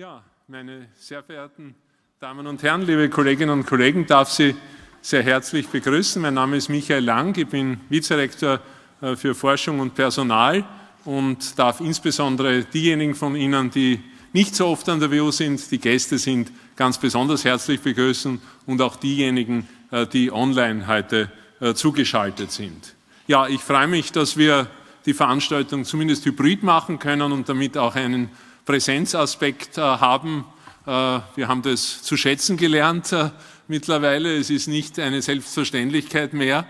Ja, meine sehr verehrten Damen und Herren, liebe Kolleginnen und Kollegen, darf Sie sehr herzlich begrüßen. Mein Name ist Michael Lang, ich bin Vizerektor für Forschung und Personal und darf insbesondere diejenigen von Ihnen, die nicht so oft an der WU sind, die Gäste sind, ganz besonders herzlich begrüßen und auch diejenigen, die online heute zugeschaltet sind. Ja, ich freue mich, dass wir die Veranstaltung zumindest hybrid machen können und damit auch einen Präsenzaspekt haben. Wir haben das zu schätzen gelernt mittlerweile. Es ist nicht eine Selbstverständlichkeit mehr.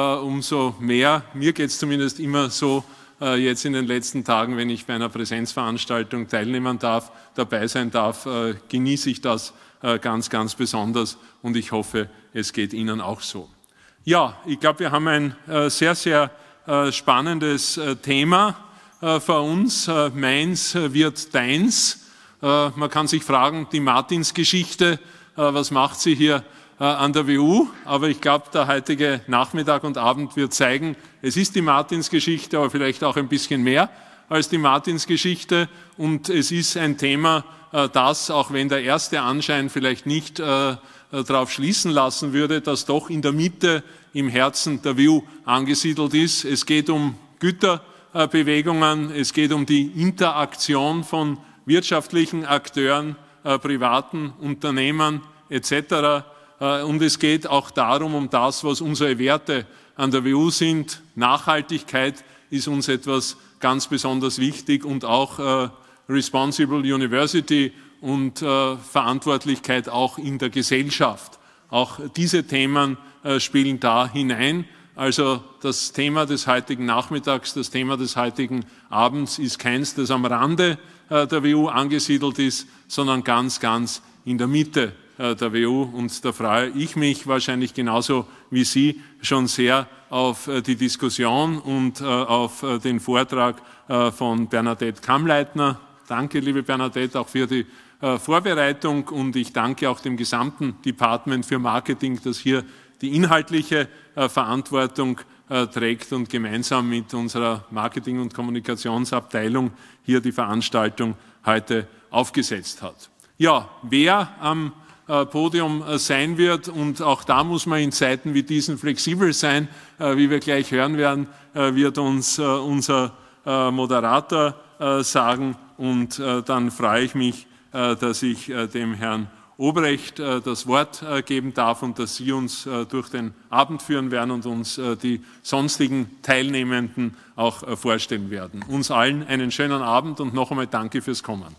Umso mehr, mir geht es zumindest immer so, jetzt in den letzten Tagen, wenn ich bei einer Präsenzveranstaltung teilnehmen darf, dabei sein darf, genieße ich das ganz, ganz besonders und ich hoffe, es geht Ihnen auch so. Ja, ich glaube, wir haben ein sehr, sehr spannendes Thema vor uns. Meins wird deins. Man kann sich fragen, die Martinsgeschichte, was macht sie hier an der WU? Aber ich glaube, der heutige Nachmittag und Abend wird zeigen, es ist die Martinsgeschichte, aber vielleicht auch ein bisschen mehr als die Martinsgeschichte. Und es ist ein Thema, das, auch wenn der erste Anschein vielleicht nicht darauf schließen lassen würde, dass doch in der Mitte, im Herzen der WU angesiedelt ist. Es geht um Güterbewegungen, es geht um die Interaktion von wirtschaftlichen Akteuren, privaten Unternehmen etc. Und es geht auch darum, um das, was unsere Werte an der WU sind. Nachhaltigkeit ist uns etwas ganz besonders wichtig und auch Responsible University und Verantwortlichkeit auch in der Gesellschaft. Auch diese Themen spielen da hinein. Also das Thema des heutigen Nachmittags, das Thema des heutigen Abends ist keins, das am Rande der WU angesiedelt ist, sondern ganz, ganz in der Mitte der WU. Und da freue ich mich wahrscheinlich genauso wie Sie schon sehr auf die Diskussion und auf den Vortrag von Bernadette Kammleitner. Danke, liebe Bernadette, auch für die Vorbereitung und ich danke auch dem gesamten Department für Marketing, das hier die inhaltliche Verantwortung trägt und gemeinsam mit unserer Marketing- und Kommunikationsabteilung hier die Veranstaltung heute aufgesetzt hat. Ja, wer am Podium sein wird, und auch da muss man in Zeiten wie diesen flexibel sein, wie wir gleich hören werden, wird uns unser Moderator sagen und dann freue ich mich, dass ich dem Herrn Obrecht das Wort geben darf und dass Sie uns durch den Abend führen werden und uns die sonstigen Teilnehmenden auch vorstellen werden. Uns allen einen schönen Abend und noch einmal danke fürs Kommen.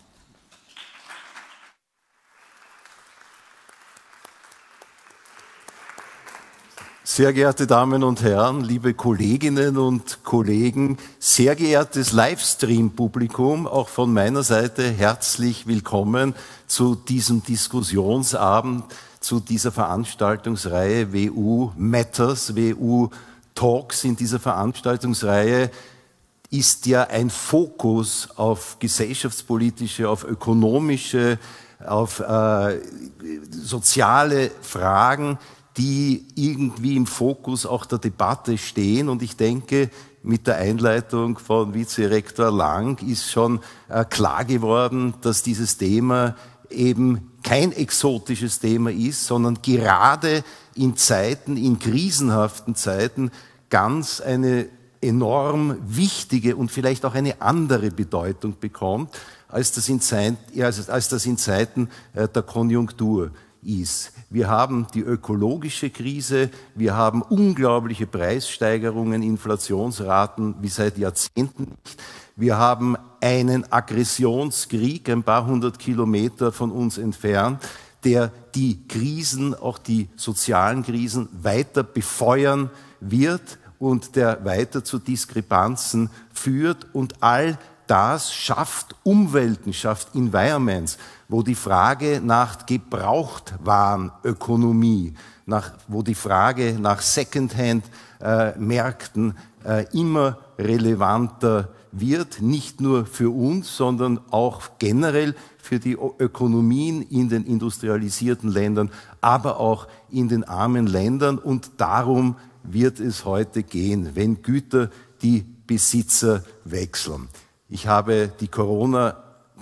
Sehr geehrte Damen und Herren, liebe Kolleginnen und Kollegen, sehr geehrtes Livestream-Publikum, auch von meiner Seite herzlich willkommen zu diesem Diskussionsabend, zu dieser Veranstaltungsreihe WU Matters, WU Talks. In dieser Veranstaltungsreihe ist ja ein Fokus auf gesellschaftspolitische, auf ökonomische, auf soziale Fragen, die irgendwie im Fokus auch der Debatte stehen. Und ich denke, mit der Einleitung von Vizerektor Lang ist schon klar geworden, dass dieses Thema eben kein exotisches Thema ist, sondern gerade in Zeiten, in krisenhaften Zeiten, ganz eine enorm wichtige und vielleicht auch eine andere Bedeutung bekommt, als das in Zeiten der Konjunktur ist. Wir haben die ökologische Krise, wir haben unglaubliche Preissteigerungen, Inflationsraten wie seit Jahrzehnten nicht. Wir haben einen Aggressionskrieg ein paar hundert Kilometer von uns entfernt, der die Krisen, auch die sozialen Krisen, weiter befeuern wird und der weiter zu Diskrepanzen führt. Und all das schafft Umwelten, schafft Environments, wo die Frage nach Gebrauchtwarenökonomie, wo die Frage nach Secondhand-Märkten immer relevanter wird, nicht nur für uns, sondern auch generell für die Ökonomien in den industrialisierten Ländern, aber auch in den armen Ländern. Und darum wird es heute gehen, wenn Güter die Besitzer wechseln. Ich habe die Corona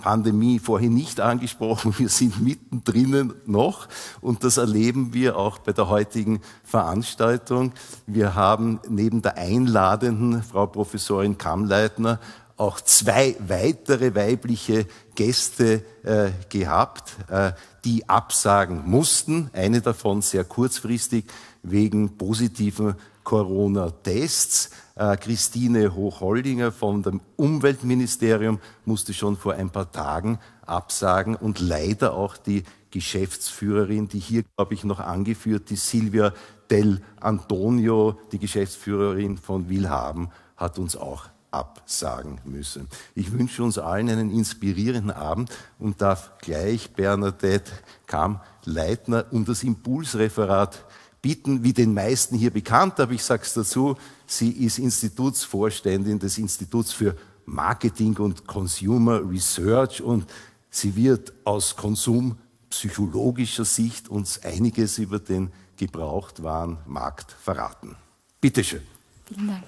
Pandemie vorhin nicht angesprochen, wir sind mittendrin noch und das erleben wir auch bei der heutigen Veranstaltung. Wir haben neben der einladenden Frau Professorin Kammleitner auch 2 weitere weibliche Gäste gehabt, die absagen mussten. Eine davon sehr kurzfristig wegen positiven Corona-Tests. Christine Hochholdinger von dem Umweltministerium musste schon vor ein paar Tagen absagen und leider auch die Geschäftsführerin, die hier, glaube ich, noch angeführt, die Silvia Del Antonio, die Geschäftsführerin von Willhaben, hat uns auch absagen müssen. Ich wünsche uns allen einen inspirierenden Abend und darf gleich Bernadette Kamm-Leitner um das Impulsreferat bitten, wie den meisten hier bekannt, aber ich sage es dazu, sie ist Institutsvorständin des Instituts für Marketing und Consumer Research und sie wird aus konsumpsychologischer Sicht uns einiges über den Gebrauchtwarenmarkt verraten. Bitte schön. Vielen Dank.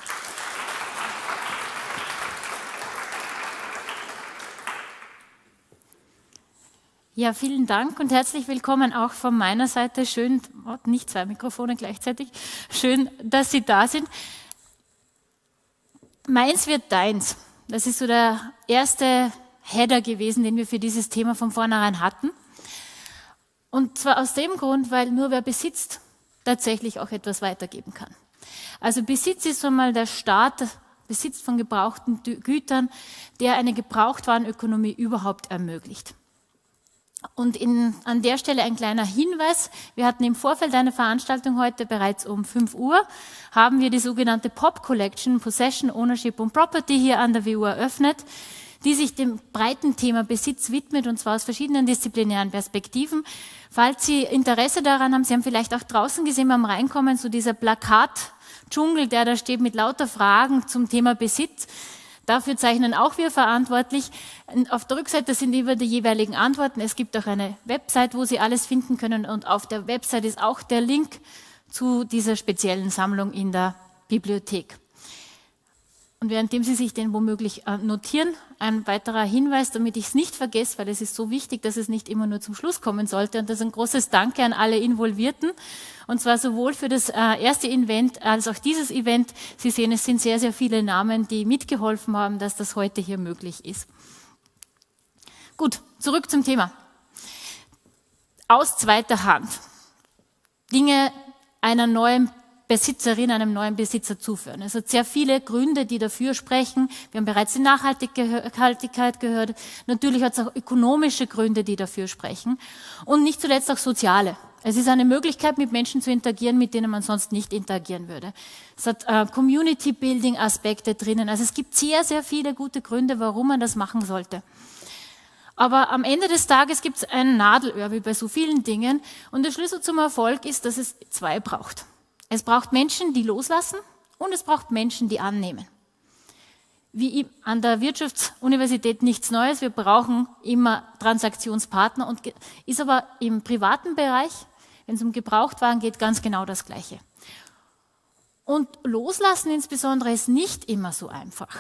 Ja, vielen Dank und herzlich willkommen auch von meiner Seite. Schön, nicht 2 Mikrofone gleichzeitig, schön, dass Sie da sind. Meins wird deins. Das ist so der erste Header gewesen, den wir für dieses Thema von vornherein hatten. Und zwar aus dem Grund, weil nur wer besitzt, tatsächlich auch etwas weitergeben kann. Also Besitz ist so mal der Start, Besitz von gebrauchten Gütern, der eine Gebrauchtwarenökonomie überhaupt ermöglicht. Und an der Stelle ein kleiner Hinweis. Wir hatten im Vorfeld eine Veranstaltung heute, bereits um 5 Uhr, haben wir die sogenannte POP Collection, Possession, Ownership und Property hier an der WU eröffnet, die sich dem breiten Thema Besitz widmet, und zwar aus verschiedenen disziplinären Perspektiven. Falls Sie Interesse daran haben, Sie haben vielleicht auch draußen gesehen beim Reinkommen, so dieser Plakatdschungel, der da steht mit lauter Fragen zum Thema Besitz. Dafür zeichnen auch wir verantwortlich. Auf der Rückseite sind über die jeweiligen Antworten. Es gibt auch eine Website, wo Sie alles finden können. Und auf der Website ist auch der Link zu dieser speziellen Sammlung in der Bibliothek. Und währenddem Sie sich den womöglich notieren, ein weiterer Hinweis, damit ich es nicht vergesse, weil es ist so wichtig, dass es nicht immer nur zum Schluss kommen sollte. Und das ist ein großes Danke an alle Involvierten. Und zwar sowohl für das erste Event als auch dieses Event. Sie sehen, es sind sehr, sehr viele Namen, die mitgeholfen haben, dass das heute hier möglich ist. Gut, zurück zum Thema. Aus zweiter Hand. Dinge einer neuen Besitzerin, einem neuen Besitzer zuführen. Es hat sehr viele Gründe, die dafür sprechen. Wir haben bereits die Nachhaltigkeit gehört. Natürlich hat es auch ökonomische Gründe, die dafür sprechen. Und nicht zuletzt auch soziale. Es ist eine Möglichkeit, mit Menschen zu interagieren, mit denen man sonst nicht interagieren würde. Es hat Community-Building-Aspekte drinnen. Also es gibt sehr, sehr viele gute Gründe, warum man das machen sollte. Aber am Ende des Tages gibt es ein Nadelöhr, wie bei so vielen Dingen. Und der Schlüssel zum Erfolg ist, dass es 2 braucht. Es braucht Menschen, die loslassen, und es braucht Menschen, die annehmen. Wie an der Wirtschaftsuniversität nichts Neues, wir brauchen immer Transaktionspartner, und ist aber im privaten Bereich, wenn es um Gebrauchtwaren geht, ganz genau das Gleiche. Und loslassen insbesondere ist nicht immer so einfach.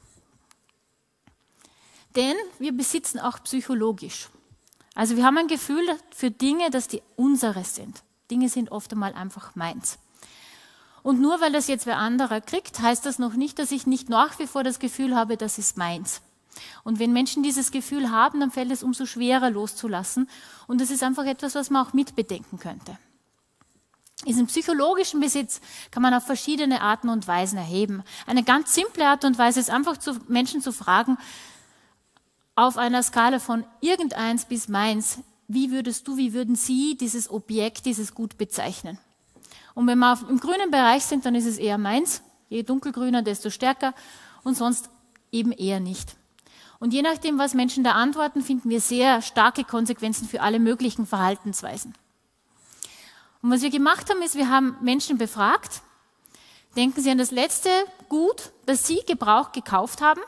Denn wir besitzen auch psychologisch. Also wir haben ein Gefühl für Dinge, dass die unsere sind. Dinge sind oft einmal einfach meins. Und nur weil das jetzt wer anderer kriegt, heißt das noch nicht, dass ich nicht nach wie vor das Gefühl habe, das ist meins. Und wenn Menschen dieses Gefühl haben, dann fällt es umso schwerer loszulassen. Und das ist einfach etwas, was man auch mitbedenken könnte. Diesen psychologischen Besitz kann man auf verschiedene Arten und Weisen erheben. Eine ganz simple Art und Weise ist einfach, Menschen zu fragen, auf einer Skala von irgendeins bis meins, wie würden Sie dieses Objekt, dieses Gut bezeichnen? Und wenn wir im grünen Bereich sind, dann ist es eher meins. Je dunkelgrüner, desto stärker. Und sonst eben eher nicht. Und je nachdem, was Menschen da antworten, finden wir sehr starke Konsequenzen für alle möglichen Verhaltensweisen. Und was wir gemacht haben, ist, wir haben Menschen befragt. Denken Sie an das letzte Gut, das Sie gebraucht gekauft haben.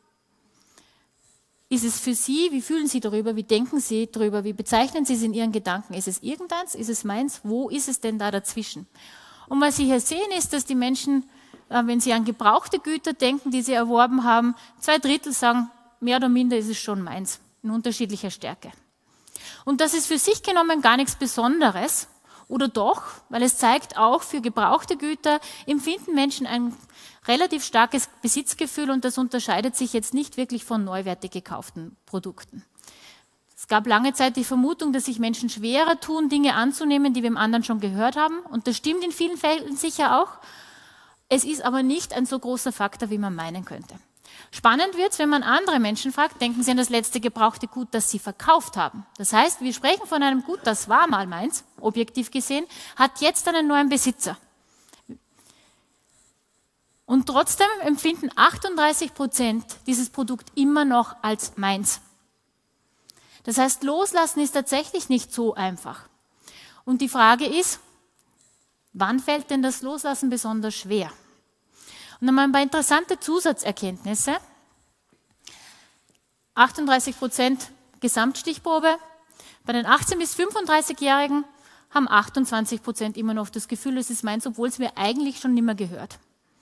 Ist es für Sie, wie fühlen Sie darüber, wie denken Sie darüber, wie bezeichnen Sie es in Ihren Gedanken? Ist es irgendeins, ist es meins, wo ist es denn da dazwischen? Und was Sie hier sehen, ist, dass die Menschen, wenn sie an gebrauchte Güter denken, die sie erworben haben, 2/3 sagen, mehr oder minder ist es schon meins, in unterschiedlicher Stärke. Und das ist für sich genommen gar nichts Besonderes, oder doch, weil es zeigt, auch für gebrauchte Güter empfinden Menschen ein relativ starkes Besitzgefühl und das unterscheidet sich jetzt nicht wirklich von neuwertig gekauften Produkten. Es gab lange Zeit die Vermutung, dass sich Menschen schwerer tun, Dinge anzunehmen, die wir im anderen schon gehört haben. Und das stimmt in vielen Fällen sicher auch. Es ist aber nicht ein so großer Faktor, wie man meinen könnte. Spannend wird es, wenn man andere Menschen fragt, denken Sie an das letzte gebrauchte Gut, das Sie verkauft haben. Das heißt, wir sprechen von einem Gut, das war mal meins, objektiv gesehen, hat jetzt einen neuen Besitzer. Und trotzdem empfinden 38% dieses Produkt immer noch als meins. Das heißt, loslassen ist tatsächlich nicht so einfach. Und die Frage ist, wann fällt denn das Loslassen besonders schwer? Und dann mal ein paar interessante Zusatzerkenntnisse. 38% Gesamtstichprobe. Bei den 18- bis 35-Jährigen haben 28% immer noch das Gefühl, es ist meins, obwohl es mir eigentlich schon nicht mehr gehört.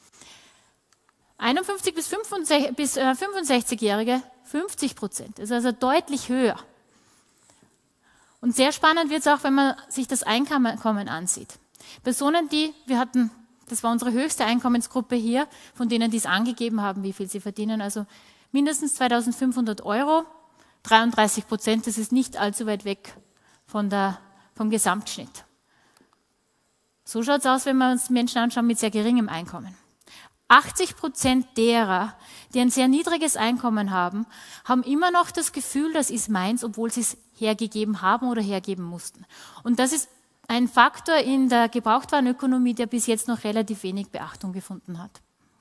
51- bis 65-Jährige 50%. Das ist also deutlich höher. Und sehr spannend wird es auch, wenn man sich das Einkommen ansieht. Personen, das war unsere höchste Einkommensgruppe hier, von denen die es angegeben haben, wie viel sie verdienen, also mindestens 2.500 €, 33%, das ist nicht allzu weit weg vom Gesamtschnitt. So schaut es aus, wenn wir uns Menschen anschauen mit sehr geringem Einkommen. 80% derer, die ein sehr niedriges Einkommen haben, haben immer noch das Gefühl, das ist meins, obwohl sie es hergegeben haben oder hergeben mussten. Und das ist ein Faktor in der Gebrauchtwarenökonomie, der bis jetzt noch relativ wenig Beachtung gefunden hat.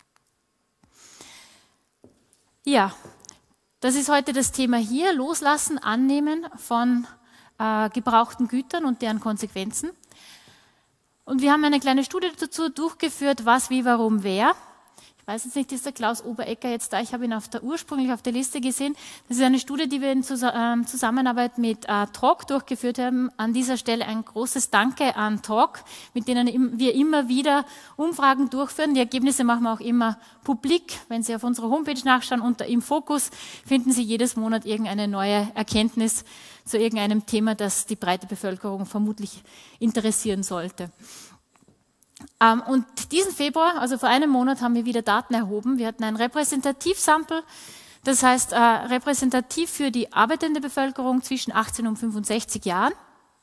Ja, das ist heute das Thema hier, Loslassen, Annehmen von gebrauchten Gütern und deren Konsequenzen. Und wir haben eine kleine Studie dazu durchgeführt, was, wie, warum, wer. Ich weiß jetzt nicht, ist der Klaus Oberecker jetzt da? Ich habe ihn ursprünglich auf der Liste gesehen. Das ist eine Studie, die wir in Zusammenarbeit mit Talk durchgeführt haben. An dieser Stelle ein großes Danke an Talk, mit denen wir immer wieder Umfragen durchführen. Die Ergebnisse machen wir auch immer publik. Wenn Sie auf unserer Homepage nachschauen, unter Im Fokus finden Sie jedes Monat irgendeine neue Erkenntnis zu irgendeinem Thema, das die breite Bevölkerung vermutlich interessieren sollte. Und diesen Februar, also vor einem Monat, haben wir wieder Daten erhoben. Wir hatten ein Repräsentativsample, das heißt repräsentativ für die arbeitende Bevölkerung zwischen 18 und 65 Jahren.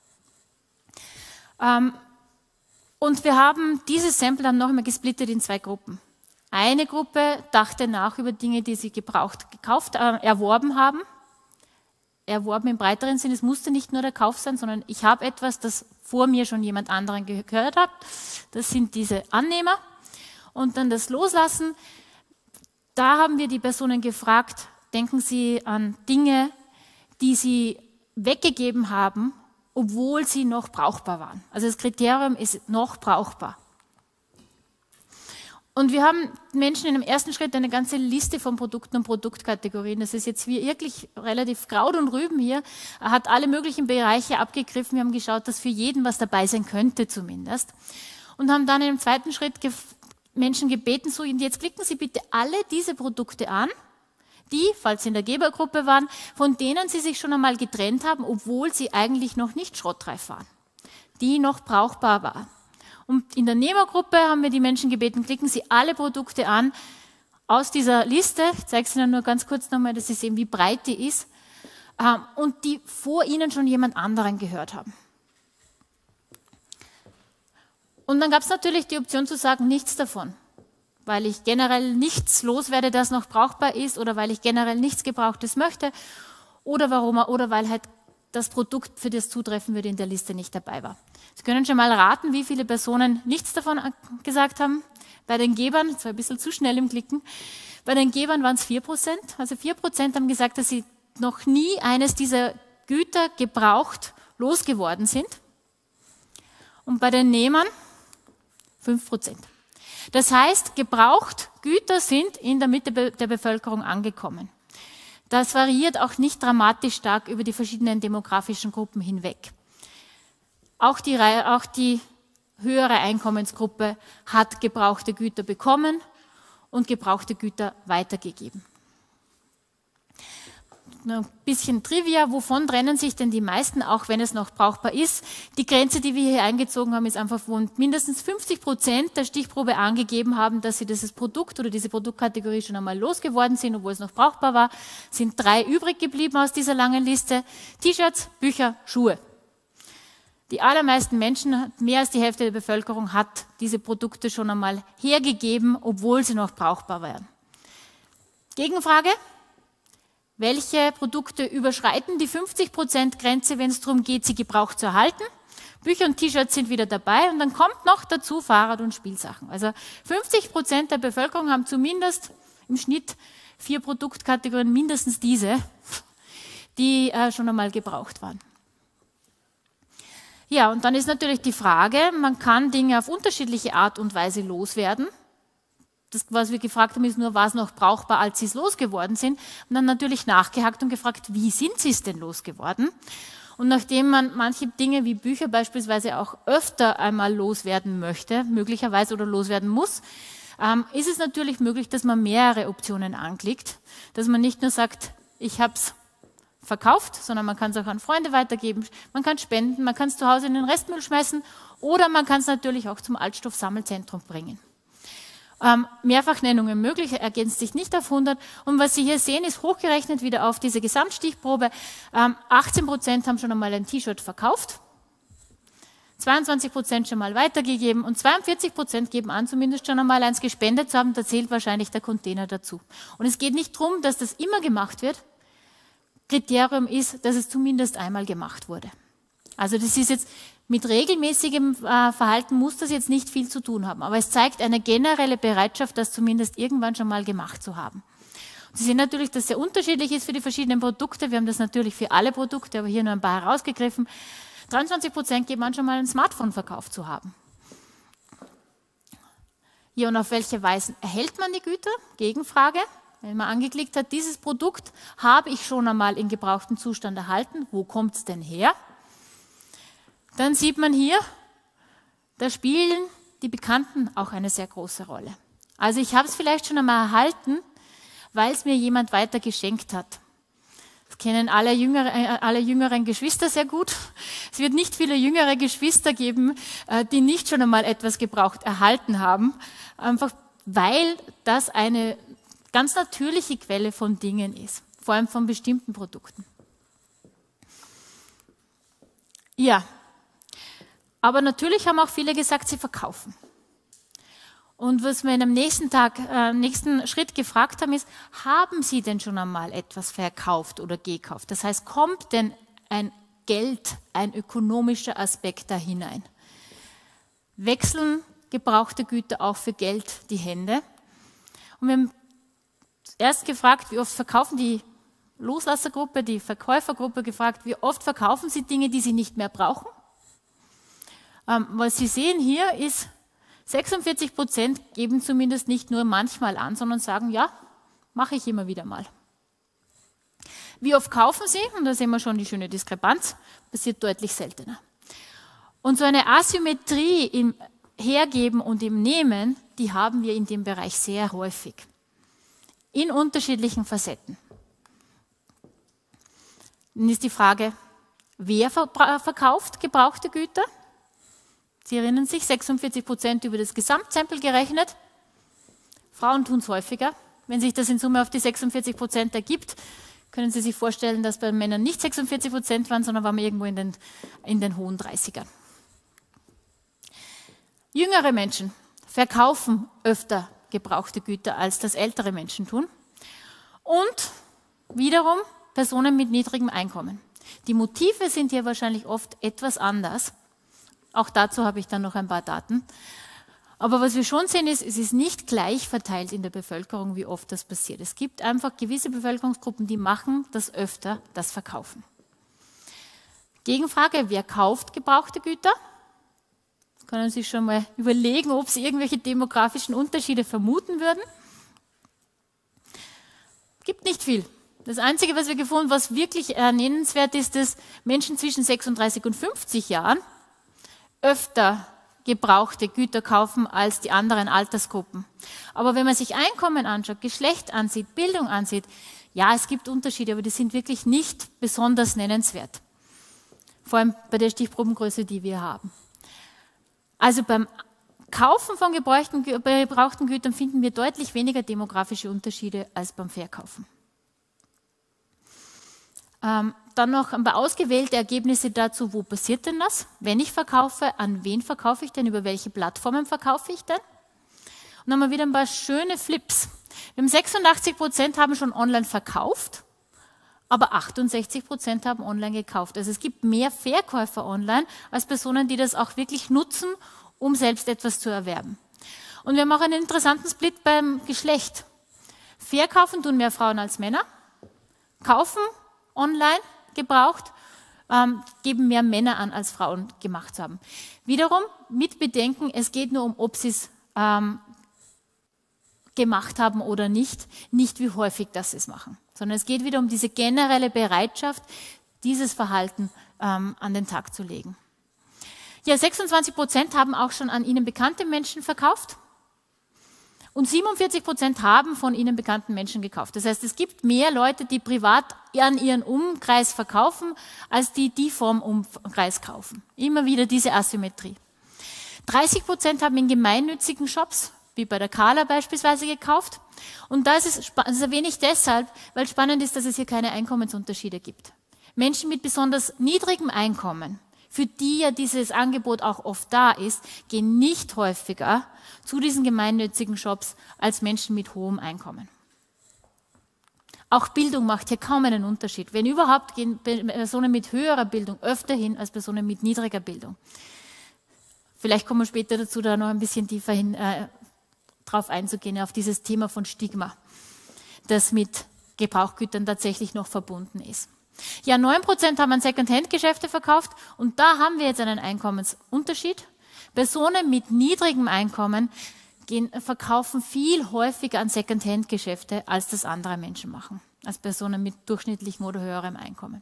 Und wir haben dieses Sample dann noch einmal gesplittet in 2 Gruppen. Eine Gruppe dachte nach über Dinge, die sie erworben haben. Erworben im breiteren Sinn, es musste nicht nur der Kauf sein, sondern ich habe etwas, das vor mir schon jemand anderen gehört hat. Das sind diese Annehmer. Und dann das Loslassen. Da haben wir die Personen gefragt, denken Sie an Dinge, die Sie weggegeben haben, obwohl sie noch brauchbar waren. Also das Kriterium ist noch brauchbar. Und wir haben Menschen in dem ersten Schritt eine ganze Liste von Produkten und Produktkategorien. Das ist jetzt wirklich relativ Kraut und Rüben hier. Er hat alle möglichen Bereiche abgegriffen. Wir haben geschaut, dass für jeden was dabei sein könnte zumindest. Und haben dann im zweiten Schritt Menschen gebeten, so, und jetzt klicken Sie bitte alle diese Produkte an, die, falls Sie in der Gebergruppe waren, von denen Sie sich schon einmal getrennt haben, obwohl sie eigentlich noch nicht schrottreif waren, die noch brauchbar waren. Und in der Nehmergruppe haben wir die Menschen gebeten, klicken Sie alle Produkte an aus dieser Liste. Ich zeige es Ihnen nur ganz kurz nochmal, dass Sie sehen, wie breit die ist. Und die vor Ihnen schon jemand anderen gehört haben. Und dann gab es natürlich die Option zu sagen, nichts davon. Weil ich generell nichts loswerde, das noch brauchbar ist, oder weil ich generell nichts Gebrauchtes möchte, oder weil halt das Produkt, für das zutreffen würde, in der Liste nicht dabei war. Sie können schon mal raten, wie viele Personen nichts davon gesagt haben. Bei den Gebern, das war ein bisschen zu schnell im Klicken, bei den Gebern waren es 4%. Also 4% haben gesagt, dass sie noch nie eines dieser Güter gebraucht losgeworden sind. Und bei den Nehmern 5%. Das heißt, gebraucht Güter sind in der Mitte der Bevölkerung angekommen. Das variiert auch nicht dramatisch stark über die verschiedenen demografischen Gruppen hinweg. Auch die höhere Einkommensgruppe hat gebrauchte Güter bekommen und gebrauchte Güter weitergegeben. ein bisschen Trivia, wovon trennen sich denn die meisten, auch wenn es noch brauchbar ist? Die Grenze, die wir hier eingezogen haben, ist einfach, wo mindestens 50% der Stichprobe angegeben haben, dass sie dieses Produkt oder diese Produktkategorie schon einmal losgeworden sind, obwohl es noch brauchbar war, sind 3 übrig geblieben aus dieser langen Liste. T-Shirts, Bücher, Schuhe. Die allermeisten Menschen, mehr als die Hälfte der Bevölkerung, hat diese Produkte schon einmal hergegeben, obwohl sie noch brauchbar wären. Gegenfrage: Welche Produkte überschreiten die 50%-Grenze, wenn es darum geht, sie gebraucht zu erhalten? Bücher und T-Shirts sind wieder dabei und dann kommt noch dazu Fahrrad- und Spielsachen. Also 50% der Bevölkerung haben zumindest im Schnitt 4 Produktkategorien, mindestens diese, die schon einmal gebraucht waren. Ja, und dann ist natürlich die Frage, man kann Dinge auf unterschiedliche Art und Weise loswerden. Das, was wir gefragt haben, ist nur, war es noch brauchbar, als sie es losgeworden sind. Und dann natürlich nachgehakt und gefragt, wie sind sie es denn losgeworden? Und nachdem man manche Dinge wie Bücher beispielsweise auch öfter einmal loswerden möchte, möglicherweise oder loswerden muss, ist es natürlich möglich, dass man mehrere Optionen anklickt. Dass man nicht nur sagt, ich habe es verkauft, sondern man kann es auch an Freunde weitergeben, man kann spenden, man kann es zu Hause in den Restmüll schmeißen oder man kann es natürlich auch zum Altstoffsammelzentrum bringen. Mehrfachnennungen möglich, ergänzt sich nicht auf 100. Und was Sie hier sehen, ist hochgerechnet wieder auf diese Gesamtstichprobe. 18% haben schon einmal ein T-Shirt verkauft, 22% schon mal weitergegeben und 42% geben an, zumindest schon einmal eins gespendet zu haben. Da zählt wahrscheinlich der Container dazu. Und es geht nicht darum, dass das immer gemacht wird. Kriterium ist, dass es zumindest einmal gemacht wurde. Also das ist jetzt mit regelmäßigem Verhalten muss das jetzt nicht viel zu tun haben, aber es zeigt eine generelle Bereitschaft, das zumindest irgendwann schon mal gemacht zu haben. Und Sie sehen natürlich, dass es sehr unterschiedlich ist für die verschiedenen Produkte. Wir haben das natürlich für alle Produkte, aber hier nur ein paar herausgegriffen. 23% geben an, schon mal ein Smartphone verkauft zu haben. Ja, und auf welche Weise erhält man die Güter? Gegenfrage. Wenn man angeklickt hat, dieses Produkt habe ich schon einmal in gebrauchtem Zustand erhalten, wo kommt es denn her? Dann sieht man hier, da spielen die Bekannten auch eine sehr große Rolle. Also ich habe es vielleicht schon einmal erhalten, weil es mir jemand weiter geschenkt hat. Das kennen alle jüngeren Geschwister sehr gut. Es wird nicht viele jüngere Geschwister geben, die nicht schon einmal etwas gebraucht erhalten haben, einfach weil das eine ganz natürliche Quelle von Dingen ist, vor allem von bestimmten Produkten. Ja, aber natürlich haben auch viele gesagt, sie verkaufen. Und was wir in dem nächsten Schritt gefragt haben, ist, haben Sie denn schon einmal etwas verkauft oder gekauft? Das heißt, kommt denn ein Geld, ein ökonomischer Aspekt da hinein? Wechseln gebrauchte Güter auch für Geld die Hände? Und wir haben erst gefragt, wie oft verkaufen die Loslassergruppe, die Verkäufergruppe gefragt, wie oft verkaufen sie Dinge, die sie nicht mehr brauchen. Was Sie sehen hier ist, 46% geben zumindest nicht nur manchmal an, sondern sagen, ja, mache ich immer wieder mal. Wie oft kaufen Sie? Und da sehen wir schon die schöne Diskrepanz, passiert deutlich seltener. Und so eine Asymmetrie im Hergeben und im Nehmen, die haben wir in dem Bereich sehr häufig. In unterschiedlichen Facetten. Dann ist die Frage, wer verkauft gebrauchte Güter? Sie erinnern sich, 46% über das Gesamtsample gerechnet. Frauen tun es häufiger. Wenn sich das in Summe auf die 46% ergibt, können Sie sich vorstellen, dass bei Männern nicht 46% waren, sondern waren wir irgendwo in den hohen 30ern. Jüngere Menschen verkaufen öfter gebrauchte Güter, als das ältere Menschen tun. Und wiederum Personen mit niedrigem Einkommen. Die Motive sind hier wahrscheinlich oft etwas anders. Auch dazu habe ich dann noch ein paar Daten. Aber was wir schon sehen ist, es ist nicht gleich verteilt in der Bevölkerung, wie oft das passiert. Es gibt einfach gewisse Bevölkerungsgruppen, die machen das öfter, das Verkaufen. Gegenfrage, wer kauft gebrauchte Güter? Können Sie sich schon mal überlegen, ob Sie irgendwelche demografischen Unterschiede vermuten würden? Gibt nicht viel. Das Einzige, was wir gefunden haben, was wirklich nennenswert ist, dass Menschen zwischen 36 und 50 Jahren öfter gebrauchte Güter kaufen als die anderen Altersgruppen. Aber wenn man sich Einkommen anschaut, Geschlecht ansieht, Bildung ansieht, Ja, es gibt Unterschiede, aber die sind wirklich nicht besonders nennenswert. Vor allem bei der Stichprobengröße, die wir haben. Also beim Kaufen von gebrauchten Gütern finden wir deutlich weniger demografische Unterschiede als beim Verkaufen. Dann noch ein paar ausgewählte Ergebnisse dazu, wo passiert denn das? Wenn ich verkaufe, an wen verkaufe ich denn, über welche Plattformen verkaufe ich denn? Und dann haben wir wieder ein paar schöne Flips. Wir haben 86% haben schon online verkauft, aber 68% haben online gekauft. Also es gibt mehr Verkäufer online als Personen, die das auch wirklich nutzen, um selbst etwas zu erwerben. Und wir haben auch einen interessanten Split beim Geschlecht. Verkaufen tun mehr Frauen als Männer, kaufen online gebraucht, geben mehr Männer an, als Frauen gemacht zu haben. Wiederum mit Bedenken, es geht nur um, ob sie es gemacht haben oder nicht wie häufig das sie es machen, sondern es geht wieder um diese generelle Bereitschaft, dieses Verhalten an den Tag zu legen. Ja, 26% haben auch schon an ihnen bekannte Menschen verkauft und 47% haben von ihnen bekannten Menschen gekauft. Das heißt, es gibt mehr Leute, die privat an ihren Umkreis verkaufen, als die vom Umkreis kaufen. Immer wieder diese Asymmetrie. 30% haben in gemeinnützigen Shops, wie bei der Carla beispielsweise, gekauft. Und das erwähne ich deshalb, weil spannend ist, dass es hier keine Einkommensunterschiede gibt. Menschen mit besonders niedrigem Einkommen, für die ja dieses Angebot auch oft da ist, gehen nicht häufiger zu diesen gemeinnützigen Shops als Menschen mit hohem Einkommen. Auch Bildung macht hier kaum einen Unterschied. Wenn überhaupt, gehen Personen mit höherer Bildung öfter hin als Personen mit niedriger Bildung. Vielleicht kommen wir später dazu, da noch ein bisschen tiefer drauf einzugehen, auf dieses Thema von Stigma, das mit Gebrauchsgütern tatsächlich noch verbunden ist. Ja, 9% haben an Secondhand-Geschäfte verkauft und da haben wir jetzt einen Einkommensunterschied. Personen mit niedrigem Einkommen verkaufen viel häufiger an Secondhand-Geschäfte, als das andere Menschen machen, als Personen mit durchschnittlichem oder höherem Einkommen.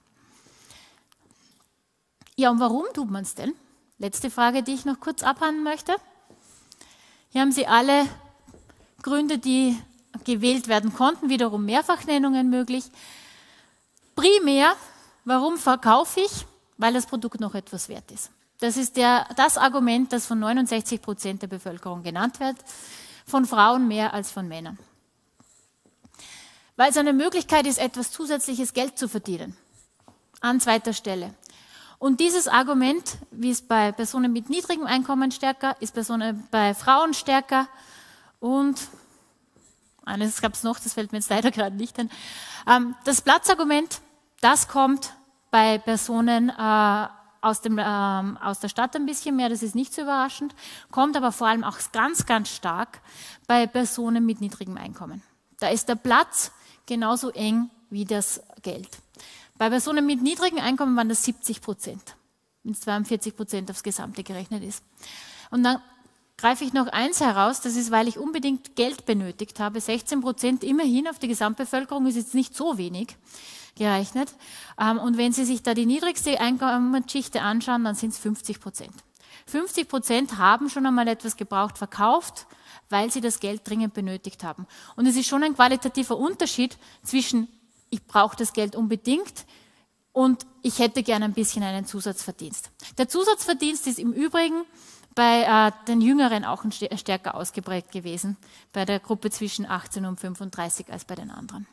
Ja, und warum tut man es denn? Letzte Frage, die ich noch kurz abhandeln möchte. Hier haben Sie alle Gründe, die gewählt werden konnten, wiederum Mehrfachnennungen möglich. Primär, warum verkaufe ich? Weil das Produkt noch etwas wert ist. Das ist das Argument, das von 69% der Bevölkerung genannt wird, von Frauen mehr als von Männern. Weil es eine Möglichkeit ist, etwas zusätzliches Geld zu verdienen, an zweiter Stelle. Und dieses Argument, wie es bei Personen mit niedrigem Einkommen stärker, ist bei Frauen stärker. Und eines gab es noch, das fällt mir jetzt leider gerade nicht ein. Das Platzargument, das kommt bei Personen aus der Stadt ein bisschen mehr, das ist nicht so überraschend, kommt aber vor allem auch ganz, ganz stark bei Personen mit niedrigem Einkommen. Da ist der Platz genauso eng wie das Geld. Bei Personen mit niedrigem Einkommen waren das 70%, wenn es 42% aufs Gesamte gerechnet ist. Und dann greife ich noch eins heraus, das ist, weil ich unbedingt Geld benötigt habe. 16% immerhin auf die Gesamtbevölkerung ist jetzt nicht so wenig gerechnet. Und wenn Sie sich da die niedrigste Einkommensschichte anschauen, dann sind es 50%. 50% haben schon einmal etwas gebraucht verkauft, weil sie das Geld dringend benötigt haben. Und es ist schon ein qualitativer Unterschied zwischen ich brauche das Geld unbedingt und ich hätte gerne ein bisschen einen Zusatzverdienst. Der Zusatzverdienst ist im Übrigen bei den Jüngeren auch stärker ausgeprägt gewesen, bei der Gruppe zwischen 18 und 35 als bei den anderen.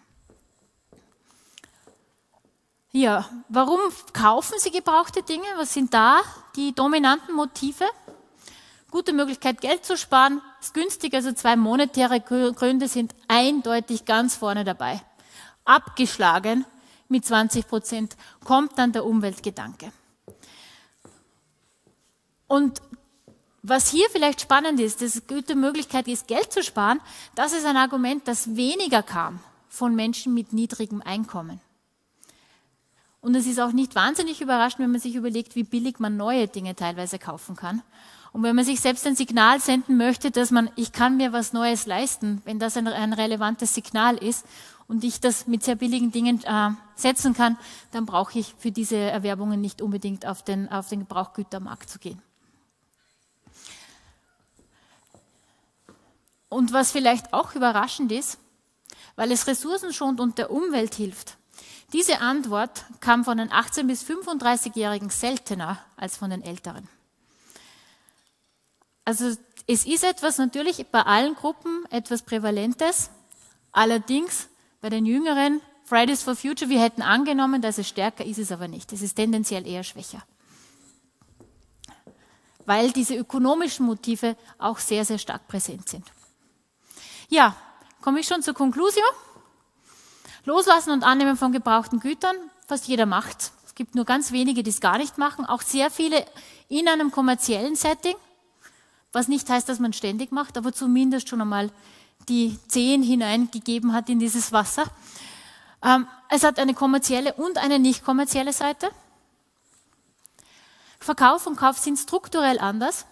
Ja, warum kaufen Sie gebrauchte Dinge? Was sind da die dominanten Motive? Gute Möglichkeit, Geld zu sparen, ist günstig, also 2 monetäre Gründe sind eindeutig ganz vorne dabei. Abgeschlagen mit 20% kommt dann der Umweltgedanke. Und was hier vielleicht spannend ist, dass es eine gute Möglichkeit ist, Geld zu sparen, das ist ein Argument, das weniger kam von Menschen mit niedrigem Einkommen. Und es ist auch nicht wahnsinnig überraschend, wenn man sich überlegt, wie billig man neue Dinge teilweise kaufen kann. Und wenn man sich selbst ein Signal senden möchte, dass ich kann mir was Neues leisten, wenn das ein relevantes Signal ist und ich das mit sehr billigen Dingen setzen kann, dann brauche ich für diese Erwerbungen nicht unbedingt auf den Gebrauchsgütermarkt zu gehen. Und was vielleicht auch überraschend ist, weil es Ressourcen schont und der Umwelt hilft. Diese Antwort kam von den 18- bis 35-Jährigen seltener als von den Älteren. Also es ist etwas natürlich bei allen Gruppen etwas Prävalentes, allerdings bei den Jüngeren, Fridays for Future, wir hätten angenommen, dass es stärker ist, es aber nicht. Es ist tendenziell eher schwächer. Weil diese ökonomischen Motive auch sehr, sehr stark präsent sind. Ja, komme ich schon zur Konklusion. Loslassen und Annehmen von gebrauchten Gütern, fast jeder macht. Es gibt nur ganz wenige, die es gar nicht machen, auch sehr viele in einem kommerziellen Setting, was nicht heißt, dass man ständig macht, aber zumindest schon einmal die Zehen hineingegeben hat in dieses Wasser. Es hat eine kommerzielle und eine nicht kommerzielle Seite. Verkauf und Kauf sind strukturell anders.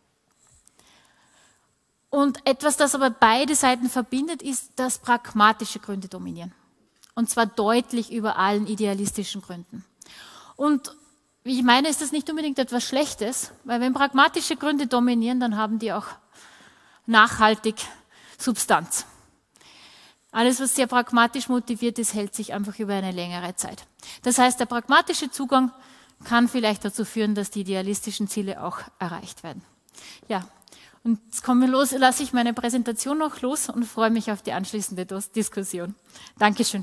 Und etwas, das aber beide Seiten verbindet, ist, dass pragmatische Gründe dominieren. Und zwar deutlich über allen idealistischen Gründen. Und wie ich meine, ist das nicht unbedingt etwas Schlechtes, weil wenn pragmatische Gründe dominieren, dann haben die auch nachhaltig Substanz. Alles, was sehr pragmatisch motiviert ist, hält sich einfach über eine längere Zeit. Das heißt, der pragmatische Zugang kann vielleicht dazu führen, dass die idealistischen Ziele auch erreicht werden. Ja, und jetzt kommen wir los, lasse ich meine Präsentation noch los und freue mich auf die anschließende Diskussion. Dankeschön.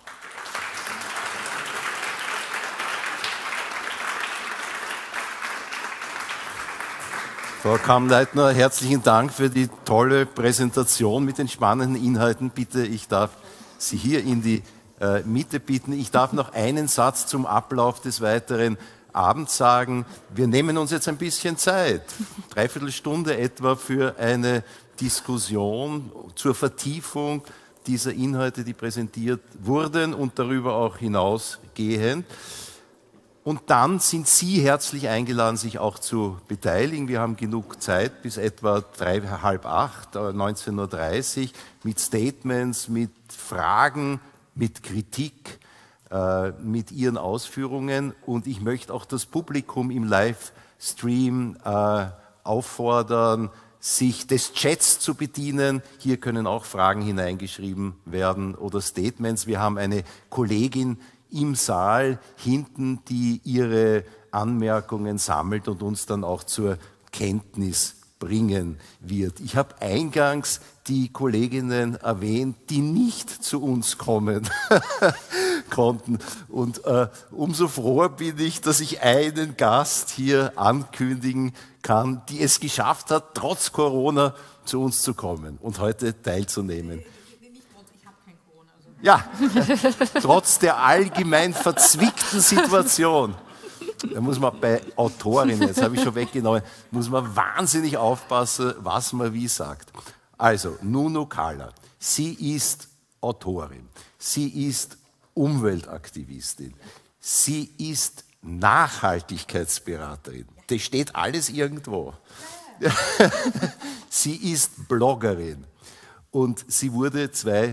Frau Kammleitner, herzlichen Dank für die tolle Präsentation mit den spannenden Inhalten. Bitte, ich darf Sie hier in die Mitte bitten. Ich darf noch einen Satz zum Ablauf des weiteren Abends sagen. Wir nehmen uns jetzt ein bisschen Zeit, 3/4 Stunde etwa, für eine Diskussion zur Vertiefung dieser Inhalte, die präsentiert wurden und darüber auch hinausgehend. Und dann sind Sie herzlich eingeladen, sich auch zu beteiligen. Wir haben genug Zeit bis etwa 7:30, 19:30 Uhr mit Statements, mit Fragen, mit Kritik, mit Ihren Ausführungen. Und ich möchte auch das Publikum im Livestream auffordern, sich des Chats zu bedienen. Hier können auch Fragen hineingeschrieben werden oder Statements. Wir haben eine Kollegin im Saal hinten, die ihre Anmerkungen sammelt und uns dann auch zur Kenntnis bringen wird. Ich habe eingangs die Kolleginnen erwähnt, die nicht zu uns kommen konnten. Und umso froher bin ich, dass ich einen Gast hier ankündigen kann, die es geschafft hat, trotz Corona zu uns zu kommen und heute teilzunehmen. Ja, trotz der allgemein verzwickten Situation. Da muss man bei Autorinnen, jetzt habe ich schon weggenommen, muss man wahnsinnig aufpassen, was man wie sagt. Also, Nunu Kalla, sie ist Autorin, sie ist Umweltaktivistin, sie ist Nachhaltigkeitsberaterin. Das steht alles irgendwo. Sie ist Bloggerin. Und sie wurde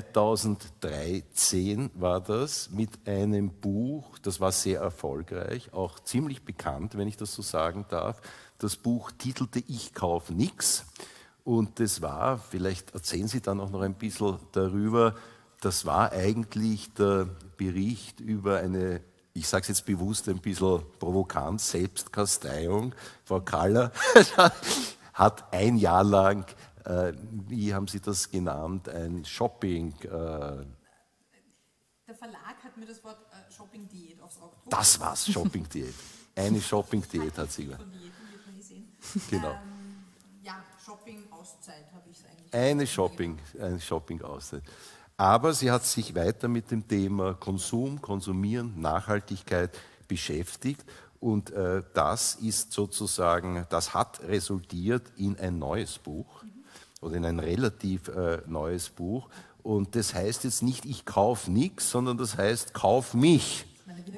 2013, war das, mit einem Buch, das war sehr erfolgreich, auch ziemlich bekannt, wenn ich das so sagen darf. Das Buch titelte Ich kauf nix. Und das war, vielleicht erzählen Sie dann auch noch ein bisschen darüber, das war eigentlich der Bericht über eine, ich sage es jetzt bewusst ein bisschen provokant, Selbstkasteiung. Frau Kalla hat ein Jahr lang, wie haben Sie das genannt, ein Shopping... Der Verlag hat mir das Wort Shopping-Diät aufs Auge gedruckt. Das war's, Shopping-Diät. Eine Shopping-Diät hat sie. Von Diäten wird man gesehen. Genau. Ja, Shopping-Auszeit habe ich es eigentlich. Eine Shopping-Auszeit. Aber sie hat sich weiter mit dem Thema Konsum, Konsumieren, Nachhaltigkeit beschäftigt. Und das ist sozusagen, das hat resultiert in ein neues Buch oder in ein relativ neues Buch. Und das heißt jetzt nicht, ich kauf nichts, sondern das heißt, kauf mich.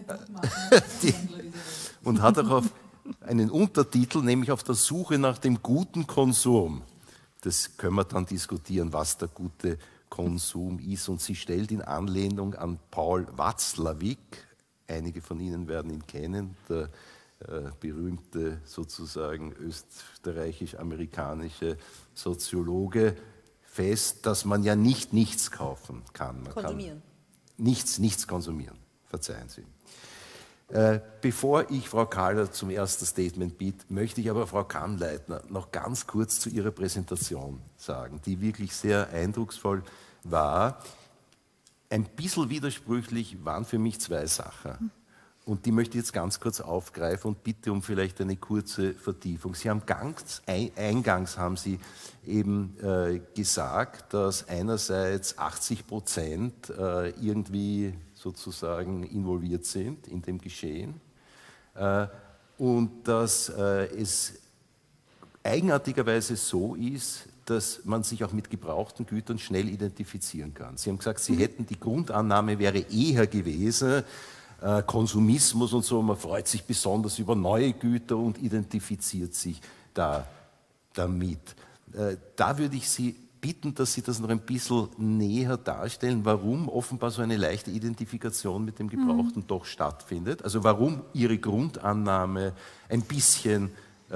Und hat auch einen Untertitel, nämlich auf der Suche nach dem guten Konsum. Das können wir dann diskutieren, was der gute Konsum ist. Und sie stellt in Anlehnung an Paul Watzlawick, einige von Ihnen werden ihn kennen, der berühmte sozusagen österreichisch-amerikanische Soziologe, fest, dass man ja nicht nichts kaufen kann. Man Konsumieren. kann nichts konsumieren. Verzeihen Sie. Bevor ich Frau Kahler zum ersten Statement biete, möchte ich aber Frau Kannleitner noch ganz kurz zu ihrer Präsentation sagen, die wirklich sehr eindrucksvoll war. Ein bisschen widersprüchlich waren für mich zwei Sachen. Und die möchte ich jetzt ganz kurz aufgreifen und bitte um vielleicht eine kurze Vertiefung. Sie haben eingangs haben Sie eben gesagt, dass einerseits 80% irgendwie sozusagen involviert sind in dem Geschehen und dass es eigenartigerweise so ist, dass man sich auch mit gebrauchten Gütern schnell identifizieren kann. Sie haben gesagt, Sie hätten, die Grundannahme wäre eher gewesen, Konsumismus und so, man freut sich besonders über neue Güter und identifiziert sich damit. Da würde ich Sie bitten, dass Sie das noch ein bisschen näher darstellen, warum offenbar so eine leichte Identifikation mit dem Gebrauchten doch stattfindet. Also warum Ihre Grundannahme ein bisschen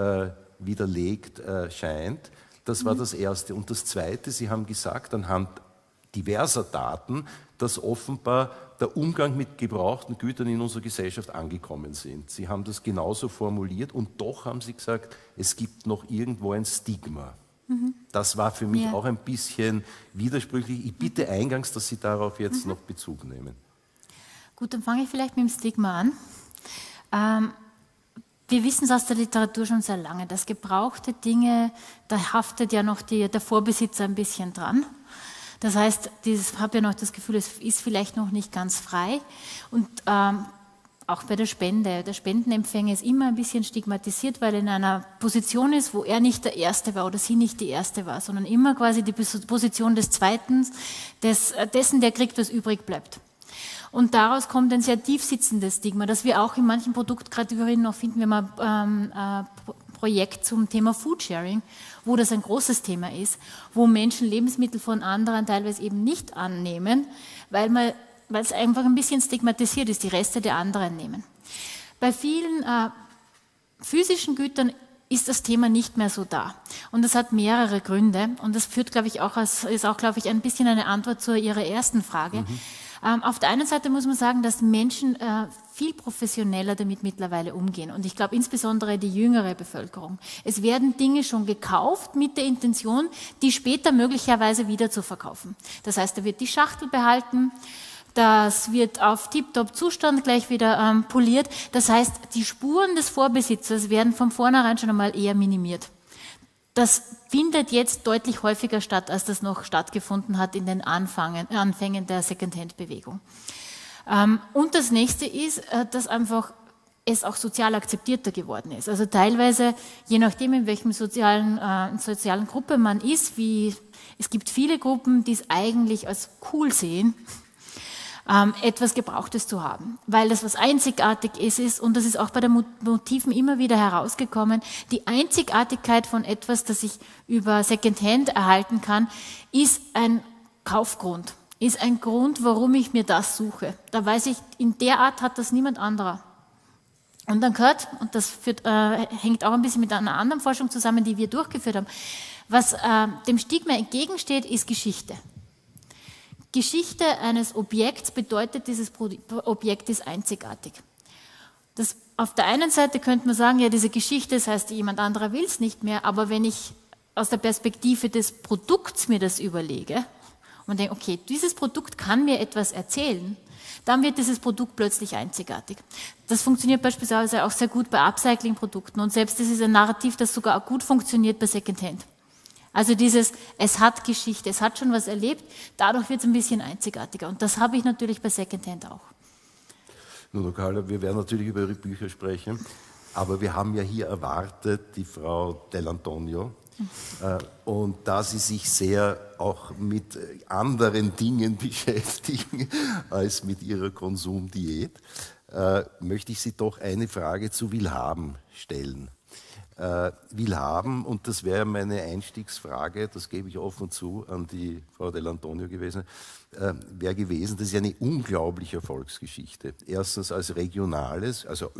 widerlegt scheint. Das war das Erste. Und das Zweite, Sie haben gesagt, anhand diverser Daten, dass offenbar der Umgang mit gebrauchten Gütern in unserer Gesellschaft angekommen sind. Sie haben das genauso formuliert und doch haben Sie gesagt, es gibt noch irgendwo ein Stigma. Das war für mich auch ein bisschen widersprüchlich. Ich bitte eingangs, dass Sie darauf jetzt noch Bezug nehmen. Gut, dann fange ich vielleicht mit dem Stigma an. Wir wissen es aus der Literatur schon sehr lange, dass gebrauchte Dinge, da haftet ja noch der Vorbesitzer ein bisschen dran. Das heißt, ich habe ja noch das Gefühl, es ist vielleicht noch nicht ganz frei. Und auch bei der Spende. Der Spendenempfänger ist immer ein bisschen stigmatisiert, weil er in einer Position ist, wo er nicht der Erste war oder sie nicht die Erste war, sondern immer quasi die Position des Zweiten, dessen, der kriegt, was übrig bleibt. Und daraus kommt ein sehr tief sitzendes Stigma, das wir auch in manchen Produktkategorien noch finden. Wir haben ein Projekt zum Thema Foodsharing, wo das ein großes Thema ist, wo Menschen Lebensmittel von anderen teilweise eben nicht annehmen, weil es einfach ein bisschen stigmatisiert ist, die Reste der anderen nehmen. Bei vielen physischen Gütern ist das Thema nicht mehr so da. Und das hat mehrere Gründe. Und das führt, glaube ich, ist auch, glaube ich, ein bisschen eine Antwort zu Ihrer ersten Frage. Auf der einen Seite muss man sagen, dass Menschen viel professioneller damit mittlerweile umgehen. Und ich glaube insbesondere die jüngere Bevölkerung. Es werden Dinge schon gekauft mit der Intention, die später möglicherweise wieder zu verkaufen. Das heißt, da wird die Schachtel behalten, das wird auf Tip-Top-Zustand gleich wieder poliert. Das heißt, die Spuren des Vorbesitzers werden von vornherein schon einmal eher minimiert. Das findet jetzt deutlich häufiger statt, als das noch stattgefunden hat in den Anfängen der Secondhand-Bewegung. Und das Nächste ist, dass einfach es auch sozial akzeptierter geworden ist. Also teilweise, je nachdem, in welchem sozialen Gruppe man ist, es gibt viele Gruppen, die es eigentlich als cool sehen, etwas Gebrauchtes zu haben, weil das was einzigartig ist, und das ist auch bei den Motiven immer wieder herausgekommen, die Einzigartigkeit von etwas, das ich über Secondhand erhalten kann, ist ein Kaufgrund, ist ein Grund, warum ich mir das suche. Da weiß ich, in der Art hat das niemand anderer. Und dann gehört, und das hängt auch ein bisschen mit einer anderen Forschung zusammen, die wir durchgeführt haben, was dem Stigma entgegensteht, ist Geschichte. Geschichte eines Objekts bedeutet, dieses Objekt ist einzigartig. Auf der einen Seite könnte man sagen, ja, diese Geschichte, das heißt, jemand anderer will es nicht mehr, aber wenn ich aus der Perspektive des Produkts mir das überlege und denke, okay, dieses Produkt kann mir etwas erzählen, dann wird dieses Produkt plötzlich einzigartig. Das funktioniert beispielsweise auch sehr gut bei Upcycling-Produkten und selbst das ist ein Narrativ, das sogar auch gut funktioniert bei Secondhand. Also es hat Geschichte, es hat schon was erlebt, dadurch wird es ein bisschen einzigartiger. Und das habe ich natürlich bei Secondhand auch. Nun, Carla, wir werden natürlich über Ihre Bücher sprechen, aber wir haben ja hier erwartet die Frau Dell'Antonio. Und da Sie sich sehr auch mit anderen Dingen beschäftigen als mit Ihrer Konsumdiät, möchte ich Sie doch eine Frage zu Willhaben stellen. Willhaben, und das wäre meine Einstiegsfrage, das gebe ich offen zu an die Frau Dell'Antonio gewesen, wäre gewesen, das ist ja eine unglaubliche Erfolgsgeschichte. Erstens als regionales, also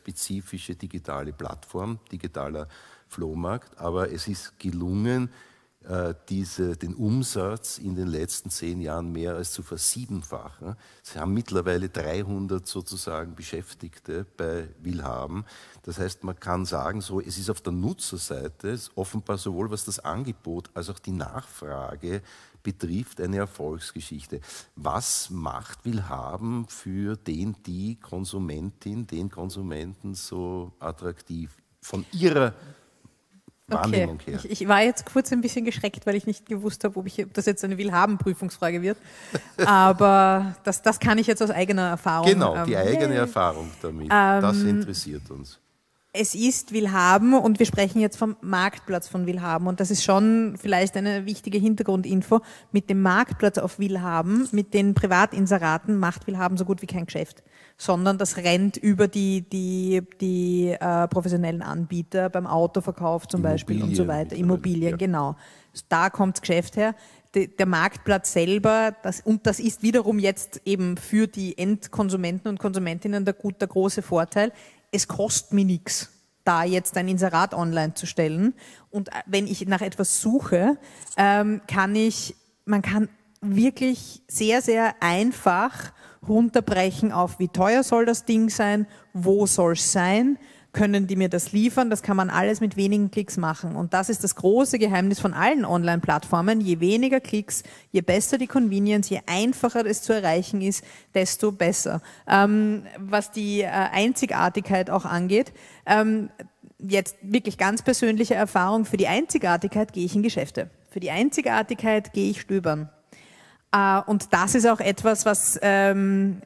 österreichspezifische digitale Plattform, digitaler Flohmarkt, aber es ist gelungen, den Umsatz in den letzten 10 Jahren mehr als zu versiebenfachen. Sie haben mittlerweile 300 sozusagen Beschäftigte bei willhaben. Das heißt, man kann sagen, so, es ist auf der Nutzerseite offenbar sowohl was das Angebot als auch die Nachfrage betrifft eine Erfolgsgeschichte. Was macht willhaben für die Konsumentin, den Konsumenten so attraktiv von ihrer Wahrnehmung her? Ich war jetzt kurz ein bisschen geschreckt, weil ich nicht gewusst habe, ob das jetzt eine Willhaben-Prüfungsfrage wird. Aber das kann ich jetzt aus eigener Erfahrung. Genau, die eigene Erfahrung damit. Das interessiert uns. Es ist willhaben und wir sprechen jetzt vom Marktplatz von willhaben und das ist schon vielleicht eine wichtige Hintergrundinfo. Mit dem Marktplatz auf willhaben, mit den Privatinseraten macht willhaben so gut wie kein Geschäft, sondern das rennt über die professionellen Anbieter beim Autoverkauf zum Beispiel und so weiter, Immobilien, ja. Genau. Da kommt das Geschäft her. Der Marktplatz selber, das ist wiederum jetzt eben für die Endkonsumenten und Konsumentinnen der große Vorteil. Es kostet mir nichts, da jetzt ein Inserat online zu stellen. Und wenn ich nach etwas suche, man kann wirklich sehr, sehr einfach runterbrechen auf, wie teuer soll das Ding sein, wo soll es sein, können die mir das liefern, das kann man alles mit wenigen Klicks machen. Und das ist das große Geheimnis von allen Online-Plattformen. Je weniger Klicks, je besser die Convenience, je einfacher es zu erreichen ist, desto besser. Was die Einzigartigkeit auch angeht, jetzt wirklich ganz persönliche Erfahrung, für die Einzigartigkeit gehe ich in Geschäfte. Für die Einzigartigkeit gehe ich stöbern. Und das ist auch etwas, was ein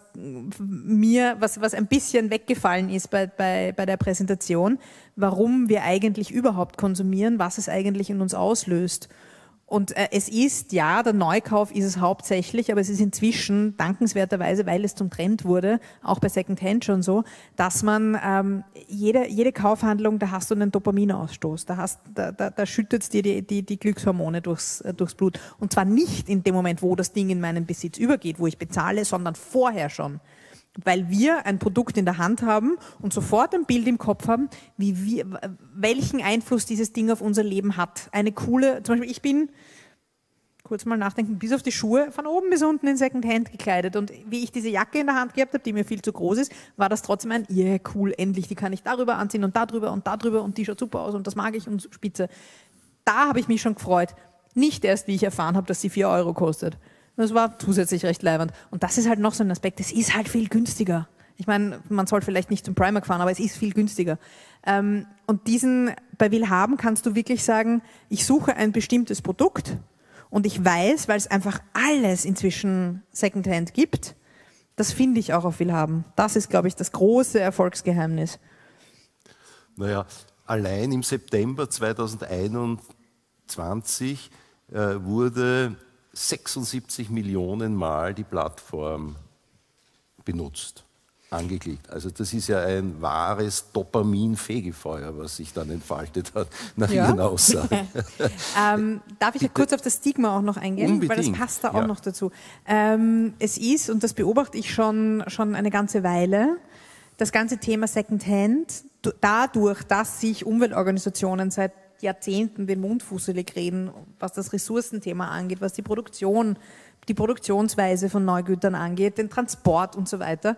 bisschen weggefallen ist bei der Präsentation, warum wir eigentlich überhaupt konsumieren, was es eigentlich in uns auslöst. Und es ist, ja, der Neukauf ist es hauptsächlich, aber es ist inzwischen dankenswerterweise, weil es zum Trend wurde, auch bei Secondhand schon so, dass man jede Kaufhandlung, da hast du einen Dopaminausstoß, da schüttet es dir die Glückshormone durchs Blut. Und zwar nicht in dem Moment, wo das Ding in meinen Besitz übergeht, wo ich bezahle, sondern vorher schon. Weil wir ein Produkt in der Hand haben und sofort ein Bild im Kopf haben, welchen Einfluss dieses Ding auf unser Leben hat. Zum Beispiel ich bin, kurz mal nachdenken, bis auf die Schuhe von oben bis unten in Secondhand gekleidet und wie ich diese Jacke in der Hand gehabt habe, die mir viel zu groß ist, war das trotzdem cool, endlich, die kann ich darüber anziehen und darüber und die schaut super aus und das mag ich und spitze. Da habe ich mich schon gefreut. Nicht erst, wie ich erfahren habe, dass sie 4 Euro kostet. Das war zusätzlich recht leiwand. Und das ist halt noch so ein Aspekt, es ist halt viel günstiger. Ich meine, man soll vielleicht nicht zum Primark fahren, aber es ist viel günstiger. Und bei willhaben kannst du wirklich sagen, ich suche ein bestimmtes Produkt und ich weiß, weil es einfach alles inzwischen Secondhand gibt, das finde ich auch auf willhaben. Das ist, glaube ich, das große Erfolgsgeheimnis. Naja, allein im September 2021 wurde 76 Millionen Mal die Plattform benutzt, angeklickt. Also das ist ja ein wahres Dopamin-Fegefeuer, was sich dann entfaltet hat, nach Ihren Aussagen. Darf ich kurz auf das Stigma auch noch eingehen? Unbedingt. Weil das passt da auch noch dazu. Es ist, und das beobachte ich schon eine ganze Weile, das ganze Thema Secondhand, dadurch, dass sich Umweltorganisationen seit Jahrzehnten den Mund fusselig reden, was das Ressourcenthema angeht, was die Produktionsweise von Neugütern angeht, den Transport und so weiter,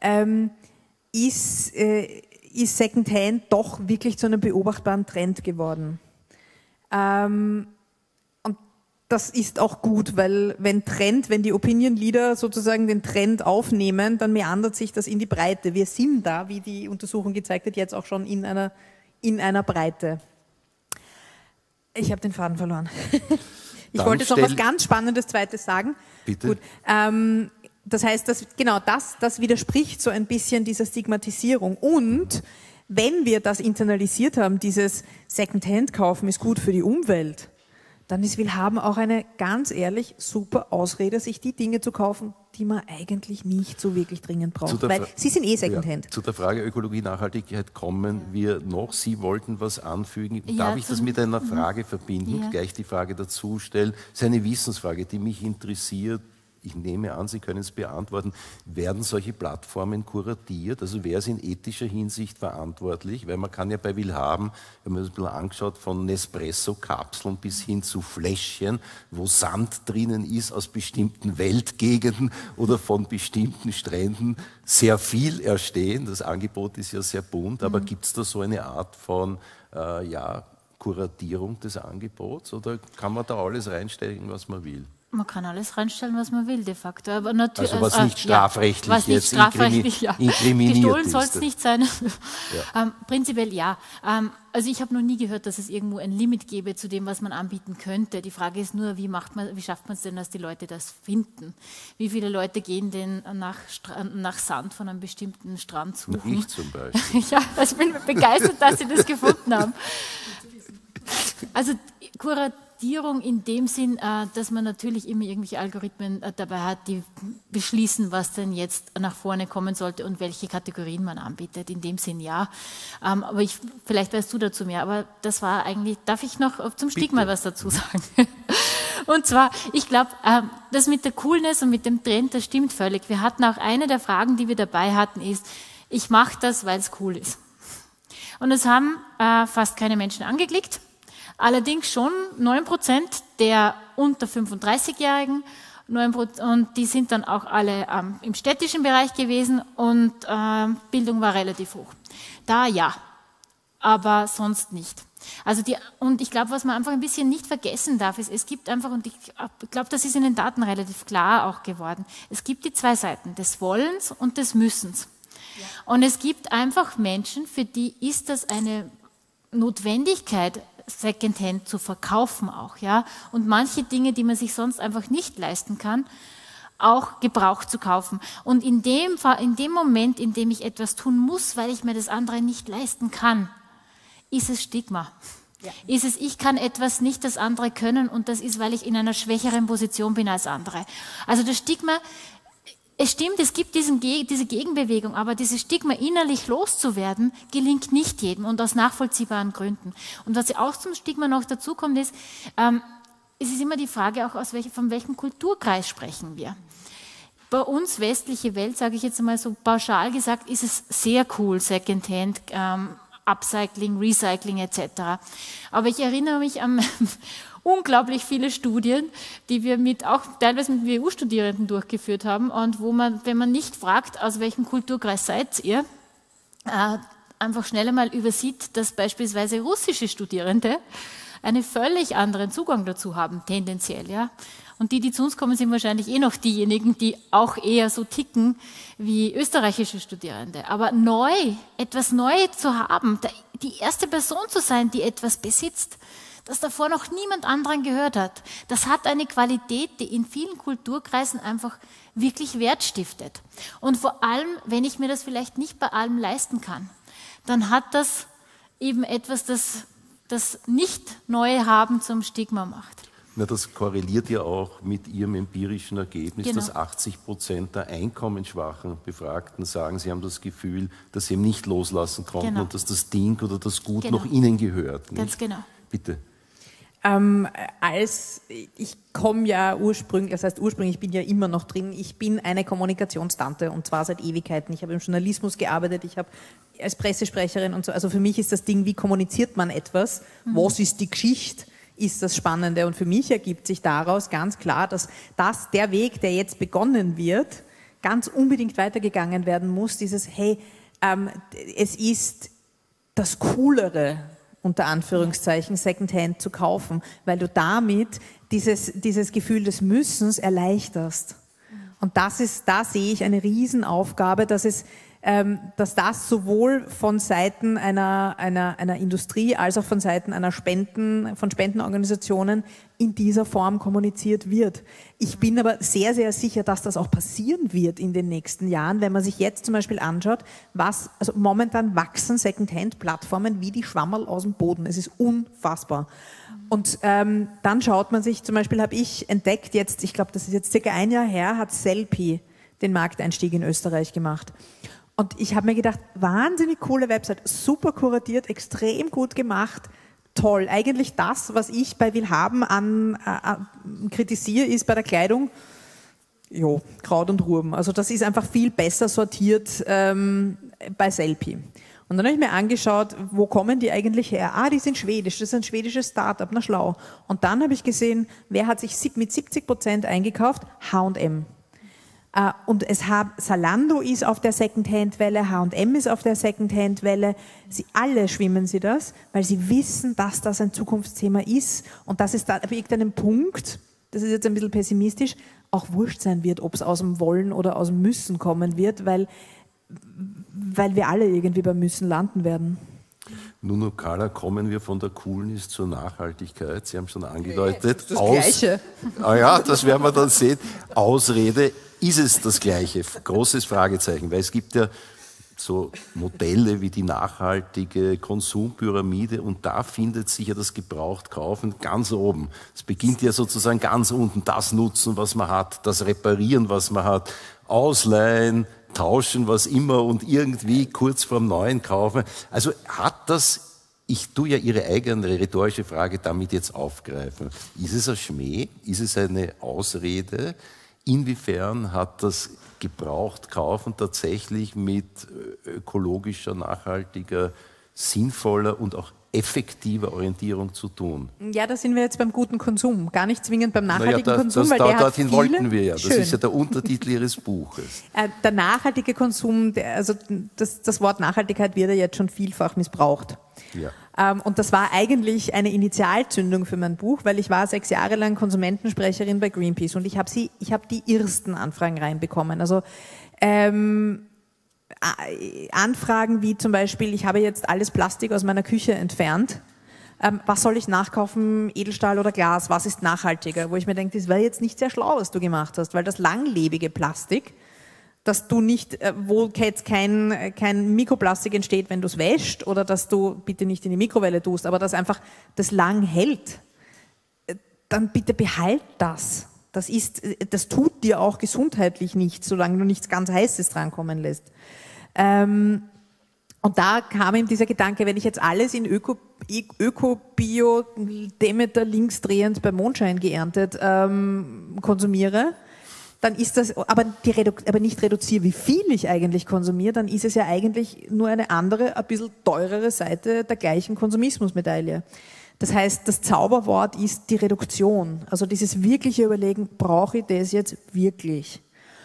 ist Secondhand doch wirklich zu einem beobachtbaren Trend geworden. Und das ist auch gut, weil wenn die Opinion Leader sozusagen den Trend aufnehmen, dann meandert sich das in die Breite. Wir sind da, wie die Untersuchung gezeigt hat, jetzt auch schon in einer Breite. Ich habe den Faden verloren. Ich wollte jetzt noch was ganz Spannendes Zweites sagen. Bitte. Gut. Das heißt, das widerspricht so ein bisschen dieser Stigmatisierung. Und wenn wir das internalisiert haben, dieses Secondhand-Kaufen ist gut für die Umwelt, dann ist willhaben auch eine, ganz ehrlich, super Ausrede, sich die Dinge zu kaufen, die man eigentlich nicht so wirklich dringend braucht, weil sie sind Secondhand. Ja, zu der Frage Ökologie, Nachhaltigkeit kommen wir noch. Sie wollten was anfügen. Darf ich das mit einer Frage verbinden? Ja. Gleich die Frage dazu stellen. Das ist eine Wissensfrage, die mich interessiert. ich nehme an, Sie können es beantworten, werden solche Plattformen kuratiert? Also wer ist in ethischer Hinsicht verantwortlich? Weil man kann ja bei Willhaben, wenn man das ein bisschen angeschaut, von Nespresso-Kapseln bis hin zu Fläschchen, wo Sand drinnen ist aus bestimmten Weltgegenden oder von bestimmten Stränden, sehr viel erstehen. Das Angebot ist ja sehr bunt, aber gibt es da so eine Art von Kuratierung des Angebots oder kann man da alles reinstellen, was man will? Man kann alles reinstellen, was man will, de facto. Aber natürlich, also was nicht strafrechtlich was nicht strafrechtlich, inkriminiert gestohlen ist. soll es nicht sein. Prinzipiell ja. Also ich habe noch nie gehört, dass es irgendwo ein Limit gäbe zu dem, was man anbieten könnte. Die Frage ist nur, wie schafft man es denn, dass die Leute das finden? Wie viele Leute gehen denn nach Sand von einem bestimmten Strand suchen? Ich zum Beispiel. Ja, ich bin begeistert, dass Sie das gefunden haben. Also Kuratierung in dem Sinn, dass man natürlich immer irgendwelche Algorithmen dabei hat, die beschließen, was denn jetzt nach vorne kommen sollte und welche Kategorien man anbietet. In dem Sinn ja. Aber vielleicht weißt du dazu mehr. Aber das war eigentlich, darf ich noch zum Stigma was dazu sagen? Und zwar, ich glaube, das mit der Coolness und mit dem Trend, das stimmt völlig. Wir hatten auch eine der Fragen, die wir dabei hatten, ist, ich mache das, weil es cool ist. Und es haben fast keine Menschen angeklickt. Allerdings schon 9% der unter 35-Jährigen und die sind dann auch alle im städtischen Bereich gewesen und Bildung war relativ hoch. Da ja, aber sonst nicht. Also und ich glaube, was man einfach ein bisschen nicht vergessen darf, ist, es gibt einfach, und ich glaube, das ist in den Daten relativ klar auch geworden, es gibt die zwei Seiten, des Wollens und des Müssens. Ja. Und es gibt einfach Menschen, für die ist das eine Notwendigkeit, Secondhand zu verkaufen auch, ja, und manche Dinge, die man sich sonst einfach nicht leisten kann, auch gebraucht zu kaufen. Und in dem Moment, in dem ich etwas tun muss, weil ich mir das andere nicht leisten kann, ist es Stigma. Ja. Ist es, ich kann etwas nicht, das andere können und das ist, weil ich in einer schwächeren Position bin als andere. Also das Stigma, es stimmt, es gibt diese Gegenbewegung, aber dieses Stigma innerlich loszuwerden, gelingt nicht jedem und aus nachvollziehbaren Gründen. Und was auch zum Stigma noch dazu kommt, ist, es ist immer die Frage, auch von welchem Kulturkreis sprechen wir. Bei uns, westliche Welt, sage ich jetzt einmal so pauschal gesagt, ist es sehr cool, Secondhand, Upcycling, Recycling etc. Aber ich erinnere mich an unglaublich viele Studien, die wir auch teilweise mit WU-Studierenden durchgeführt haben und wo man, wenn man nicht fragt, aus welchem Kulturkreis seid ihr, einfach schnell einmal übersieht, dass beispielsweise russische Studierende einen völlig anderen Zugang dazu haben, tendenziell, ja. Und die zu uns kommen, sind wahrscheinlich noch diejenigen, die auch eher so ticken wie österreichische Studierende. Aber etwas neu zu haben, die erste Person zu sein, die etwas besitzt, das davor noch niemand anderen gehört hat, das hat eine Qualität, die in vielen Kulturkreisen einfach wirklich Wert stiftet. Und vor allem, wenn ich mir das vielleicht nicht bei allem leisten kann, dann hat das eben etwas, das Nicht-Neue-Haben zum Stigma macht. Na, das korreliert ja auch mit Ihrem empirischen Ergebnis, genau, dass 80% der einkommensschwachen Befragten sagen, sie haben das Gefühl, dass sie eben nicht loslassen konnten, genau, und dass das Ding oder das Gut, genau, noch ihnen gehört. Nicht? Ganz genau. Bitte. Ich komme ja ursprünglich, ich bin ja immer noch drin, ich bin eine Kommunikationstante und zwar seit Ewigkeiten. Ich habe im Journalismus gearbeitet, ich habe als Pressesprecherin und so, also für mich ist das Ding, wie kommuniziert man etwas, was ist die Geschichte, ist das Spannende. Und für mich ergibt sich daraus ganz klar, dass der Weg, der jetzt begonnen wird, ganz unbedingt weitergegangen werden muss, dieses, hey, es ist das Coolere, unter Anführungszeichen, Secondhand zu kaufen, weil du damit dieses Gefühl des Müssens erleichterst. Und da sehe ich eine Riesenaufgabe, dass das sowohl von Seiten einer Industrie als auch von Seiten von Spendenorganisationen in dieser Form kommuniziert wird. Ich bin aber sehr, sehr sicher, dass das auch passieren wird in den nächsten Jahren, wenn man sich jetzt zum Beispiel anschaut, also momentan wachsen Secondhand-Plattformen wie die Schwammerl aus dem Boden. Es ist unfassbar. Und dann schaut man sich, zum Beispiel habe ich entdeckt jetzt, ich glaube, das ist jetzt circa ein Jahr her, hat Sellpy den Markteinstieg in Österreich gemacht. Und ich habe mir gedacht, wahnsinnig coole Website, super kuratiert, extrem gut gemacht, toll. Eigentlich das, was ich bei Willhaben kritisiere, ist bei der Kleidung, Jo, Kraut und Rüben. Also das ist einfach viel besser sortiert bei Sellpy. Und dann habe ich mir angeschaut, wo kommen die eigentlich her? Ah, die sind schwedisch, das ist ein schwedisches Startup, na schlau. Und dann habe ich gesehen, wer hat sich mit 70% eingekauft? H&M. Und Zalando ist auf der Secondhand-Welle, H&M ist auf der Secondhand-Welle. Alle schwimmen sie das, weil sie wissen, dass das ein Zukunftsthema ist und dass es da ab irgendeinem Punkt, das ist jetzt ein bisschen pessimistisch, auch wurscht sein wird, ob es aus dem Wollen oder aus dem Müssen kommen wird, weil wir alle irgendwie beim Müssen landen werden. Nun, Carla, kommen wir von der Coolness zur Nachhaltigkeit. Sie haben schon angedeutet. Das Gleiche. Ja, das werden wir dann sehen. Ausrede, ist es das Gleiche? Großes Fragezeichen, weil es gibt ja so Modelle wie die nachhaltige Konsumpyramide und da findet sich ja das Gebrauchtkaufen ganz oben. Es beginnt ja sozusagen ganz unten, das Nutzen, was man hat, das Reparieren, was man hat, Ausleihen, tauschen, was immer und irgendwie kurz vorm Neuen kaufen. Also hat das, ich tue ja Ihre eigene rhetorische Frage damit jetzt aufgreifen. Ist es ein Schmäh? Ist es eine Ausrede? Inwiefern hat das Gebrauchtkaufen tatsächlich mit ökologischer, nachhaltiger, sinnvoller und auch effektiver Orientierung zu tun? Ja, da sind wir jetzt beim guten Konsum, gar nicht zwingend beim nachhaltigen Konsum, weil dorthin hat viele, wollten wir ja. Das schön. ist ja der Untertitel Ihres Buches. Der nachhaltige Konsum, das Wort Nachhaltigkeit wird ja jetzt schon vielfach missbraucht. Ja. Und das war eigentlich eine Initialzündung für mein Buch, weil ich war 6 Jahre lang Konsumentensprecherin bei Greenpeace und ich habe die ersten Anfragen reinbekommen. Also Anfragen wie zum Beispiel, ich habe jetzt alles Plastik aus meiner Küche entfernt. Was soll ich nachkaufen, Edelstahl oder Glas? Was ist nachhaltiger? Wo ich mir denke, das wäre jetzt nicht sehr schlau, was du gemacht hast, weil das langlebige Plastik, dass du nicht, wo jetzt kein Mikroplastik entsteht, wenn du es wäschst oder dass du bitte nicht in die Mikrowelle tust, aber dass einfach das lang hält, dann bitte behalt das. Das tut dir auch gesundheitlich nichts, solange du nichts ganz Heißes drankommen lässt. Und da kam ihm dieser Gedanke, wenn ich jetzt alles in Öko-Bio, Demeter linksdrehend bei Mondschein geerntet konsumiere, dann ist das, aber nicht reduziere, wie viel ich eigentlich konsumiere, dann ist es ja eigentlich nur eine andere, ein bisschen teurere Seite der gleichen Konsumismusmedaille. Das heißt, das Zauberwort ist die Reduktion. Also dieses wirkliche Überlegen, brauche ich das jetzt wirklich?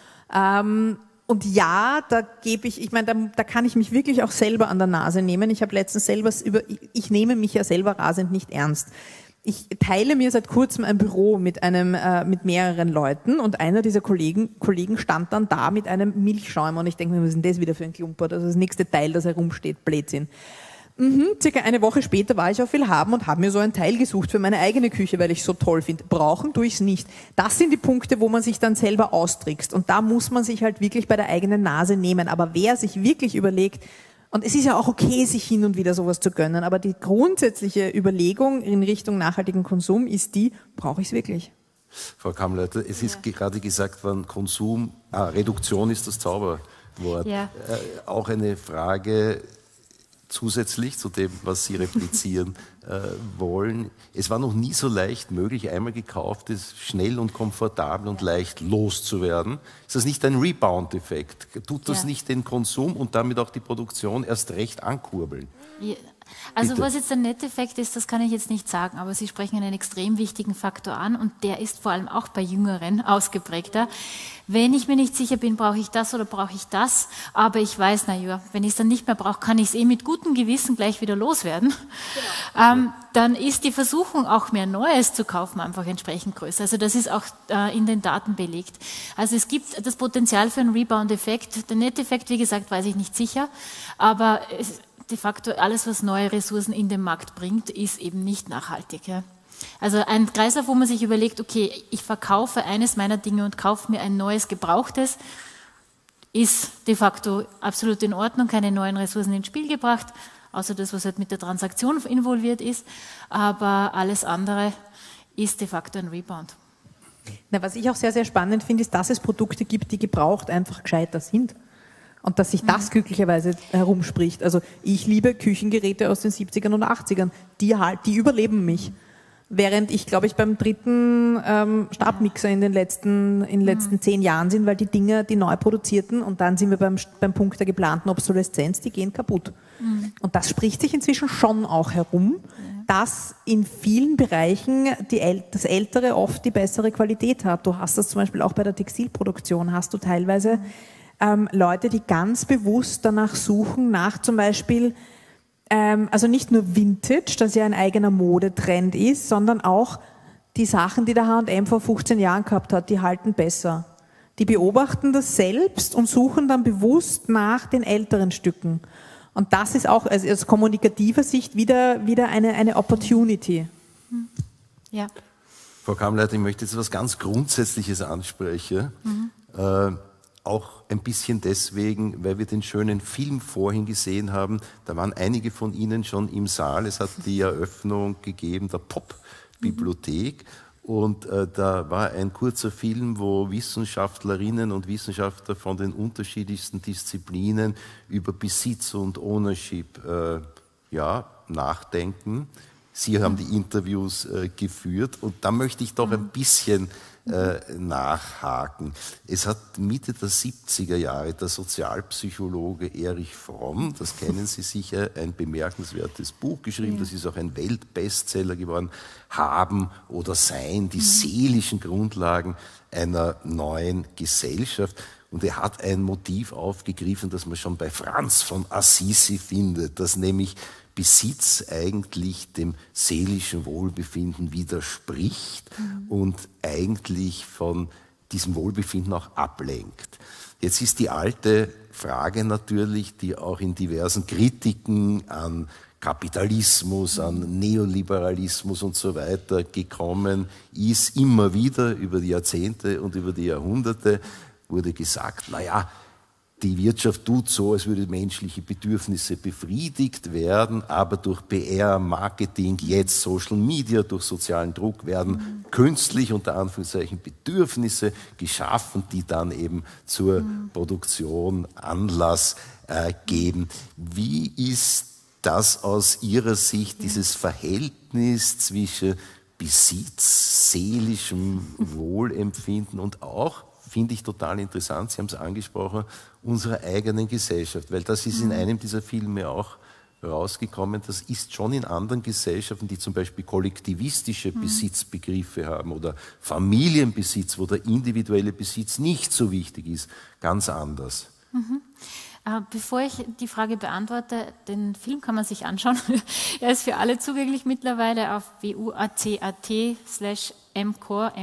Und ja, da kann ich mich wirklich auch selber an der Nase nehmen. Ich habe letztens ich nehme mich ja selber rasend nicht ernst. Ich teile mir seit kurzem ein Büro mit mehreren Leuten und einer dieser Kollegen stand dann da mit einem Milchschäumer und ich denke mir, was ist denn das wieder für ein Klumpert? Also das nächste Teil, das herumsteht, Blödsinn. Circa eine Woche später war ich auf Willhaben und habe mir so ein Teil gesucht für meine eigene Küche, weil ich es so toll finde. Brauchen tue ich es nicht. Das sind die Punkte, wo man sich dann selber austrickst und da muss man sich halt wirklich bei der eigenen Nase nehmen. Aber wer sich wirklich überlegt, und es ist ja auch okay, sich hin und wieder sowas zu gönnen, aber die grundsätzliche Überlegung in Richtung nachhaltigen Konsum ist die, brauche ich es wirklich? Frau Kamleiter, es ist gerade gesagt worden, Reduktion ist das Zauberwort. Ja. Auch eine Frage zusätzlich zu dem, was Sie replizieren wollen. Es war noch nie so leicht möglich, einmal gekauftes schnell und komfortabel und leicht loszuwerden. Ist das nicht ein Rebound-Effekt? Tut das nicht den Konsum und damit auch die Produktion erst recht ankurbeln? Ja. Also Bitte. Was jetzt der Netteffekt ist, das kann ich jetzt nicht sagen, aber Sie sprechen einen extrem wichtigen Faktor an und der ist vor allem auch bei Jüngeren ausgeprägter. Wenn ich mir nicht sicher bin, brauche ich das oder brauche ich das, aber ich weiß, na ja, wenn ich es dann nicht mehr brauche, kann ich es mit gutem Gewissen gleich wieder loswerden, genau. Dann ist die Versuchung, auch mehr Neues zu kaufen, einfach entsprechend größer. Also das ist auch in den Daten belegt. Also es gibt das Potenzial für einen Rebound-Effekt. Der Netteffekt, wie gesagt, weiß ich nicht sicher, aber de facto alles, was neue Ressourcen in den Markt bringt, ist eben nicht nachhaltig. Ja. Also ein Kreislauf, wo man sich überlegt, okay, ich verkaufe eines meiner Dinge und kaufe mir ein neues Gebrauchtes, ist de facto absolut in Ordnung, keine neuen Ressourcen ins Spiel gebracht, außer das, was halt mit der Transaktion involviert ist, aber alles andere ist de facto ein Rebound. Na, was ich auch sehr, sehr spannend finde, ist, dass es Produkte gibt, die gebraucht einfach gescheiter sind. Und dass sich das glücklicherweise herumspricht. Also ich liebe Küchengeräte aus den 70ern und 80ern. Die überleben mich. während ich, glaube ich, beim dritten Stabmixer in den letzten 10 Jahren sind, weil die Dinger, die neu produzierten, und dann sind wir beim Punkt der geplanten Obsoleszenz, die gehen kaputt. Und das spricht sich inzwischen schon auch herum, dass in vielen Bereichen das Ältere oft die bessere Qualität hat. Du hast das zum Beispiel auch bei der Textilproduktion, hast du teilweise Leute, die ganz bewusst danach suchen, nach zum Beispiel, also nicht nur Vintage, das ja ein eigener Modetrend ist, sondern auch die Sachen, die der H&M vor 15 Jahren gehabt hat, die halten besser. Die beobachten das selbst und suchen dann bewusst nach den älteren Stücken. Und das ist auch aus kommunikativer Sicht wieder eine Opportunity. Ja. Frau Kamleiter, ich möchte jetzt etwas ganz Grundsätzliches ansprechen. Auch ein bisschen deswegen, weil wir den schönen Film vorhin gesehen haben. Da waren einige von Ihnen schon im Saal. Es hat die Eröffnung gegeben der Pop-Bibliothek. Und da war ein kurzer Film, wo Wissenschaftlerinnen und Wissenschaftler von den unterschiedlichsten Disziplinen über Besitz und Ownership nachdenken. Sie haben die Interviews geführt und da möchte ich doch ein bisschen nachhaken. Es hat Mitte der 70er Jahre der Sozialpsychologe Erich Fromm, das kennen Sie sicher, ein bemerkenswertes Buch geschrieben, das ist auch ein Weltbestseller geworden, Haben oder Sein, die seelischen Grundlagen einer neuen Gesellschaft. Und er hat ein Motiv aufgegriffen, das man schon bei Franz von Assisi findet, dass nämlich Besitz eigentlich dem seelischen Wohlbefinden widerspricht und eigentlich von diesem Wohlbefinden auch ablenkt. Jetzt ist die alte Frage natürlich, die auch in diversen Kritiken an Kapitalismus, an Neoliberalismus und so weiter gekommen ist, immer wieder über die Jahrzehnte und über die Jahrhunderte wurde gesagt, naja, die Wirtschaft tut so, als würde menschliche Bedürfnisse befriedigt werden, aber durch PR, Marketing, jetzt Social Media, durch sozialen Druck werden künstlich, unter Anführungszeichen, Bedürfnisse geschaffen, die dann eben zur Produktion Anlass geben. Wie ist das aus Ihrer Sicht, dieses Verhältnis zwischen Besitz, seelischem Wohlempfinden und auch, finde ich total interessant, Sie haben es angesprochen, unserer eigenen Gesellschaft, weil das ist in einem dieser Filme auch rausgekommen, das ist schon in anderen Gesellschaften, die zum Beispiel kollektivistische Besitzbegriffe haben oder Familienbesitz, wo der individuelle Besitz nicht so wichtig ist, ganz anders. Bevor ich die Frage beantworte, den Film kann man sich anschauen. Er ist für alle zugänglich mittlerweile auf wuacat/mcore,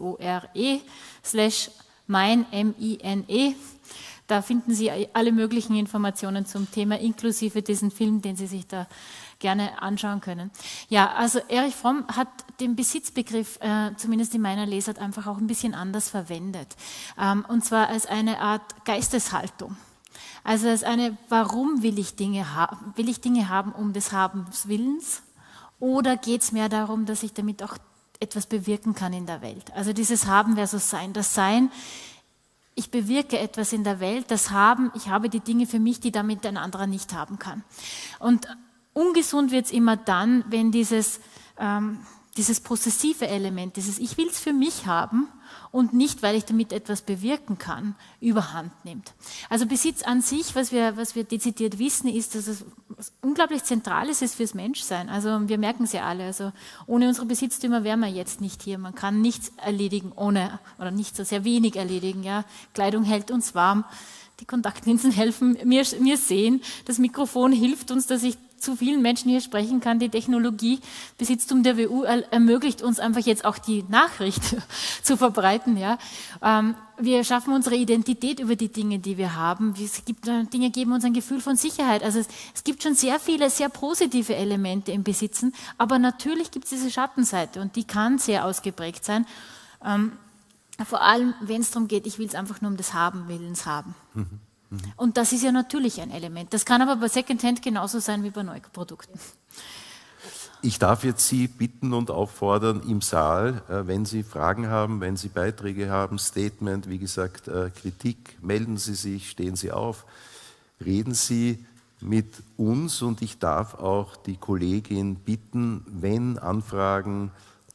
mein, M-I-N-E. Da finden Sie alle möglichen Informationen zum Thema, inklusive diesen Film, den Sie sich da gerne anschauen können. Ja, also Erich Fromm hat den Besitzbegriff, zumindest in meiner Lesart, einfach auch ein bisschen anders verwendet. Und zwar als eine Art Geisteshaltung. Also als eine, warum will ich Dinge haben? Will ich Dinge haben um des Habens Willens? Oder geht es mehr darum, dass ich damit auch etwas bewirken kann in der Welt? Also dieses Haben versus Sein. Das Sein, ich bewirke etwas in der Welt. Das Haben, ich habe die Dinge für mich, die damit ein anderer nicht haben kann. Und ungesund wird es immer dann, wenn dieses possessive Element, dieses Ich will es für mich haben und nicht, weil ich damit etwas bewirken kann, überhand nimmt. Also Besitz an sich, was wir dezidiert wissen, ist, dass es unglaublich Zentrales ist fürs Menschsein. Also wir merken es ja alle. Also ohne unsere Besitztümer wären wir jetzt nicht hier. Man kann nichts erledigen ohne, oder nicht so sehr wenig erledigen. Ja. Kleidung hält uns warm. Die Kontaktlinsen helfen mir sehen. Das Mikrofon hilft uns, dass ich zu vielen Menschen hier sprechen kann. Die Technologie, Besitztum der WU ermöglicht uns einfach jetzt auch die Nachricht zu verbreiten. Ja. Wir schaffen unsere Identität über die Dinge, die wir haben. Dinge geben uns ein Gefühl von Sicherheit. Also es gibt schon sehr viele, sehr positive Elemente im Besitzen, aber natürlich gibt es diese Schattenseite und die kann sehr ausgeprägt sein. Vor allem, wenn es darum geht, ich will es einfach nur um des Willens haben. Und das ist ja natürlich ein Element. Das kann aber bei Secondhand genauso sein wie bei Neuprodukten. Ich darf jetzt Sie bitten und auffordern im Saal, wenn Sie Fragen haben, wenn Sie Beiträge haben, Statement, wie gesagt, Kritik, melden Sie sich, stehen Sie auf, reden Sie mit uns und ich darf auch die Kollegin bitten, wenn Anfragen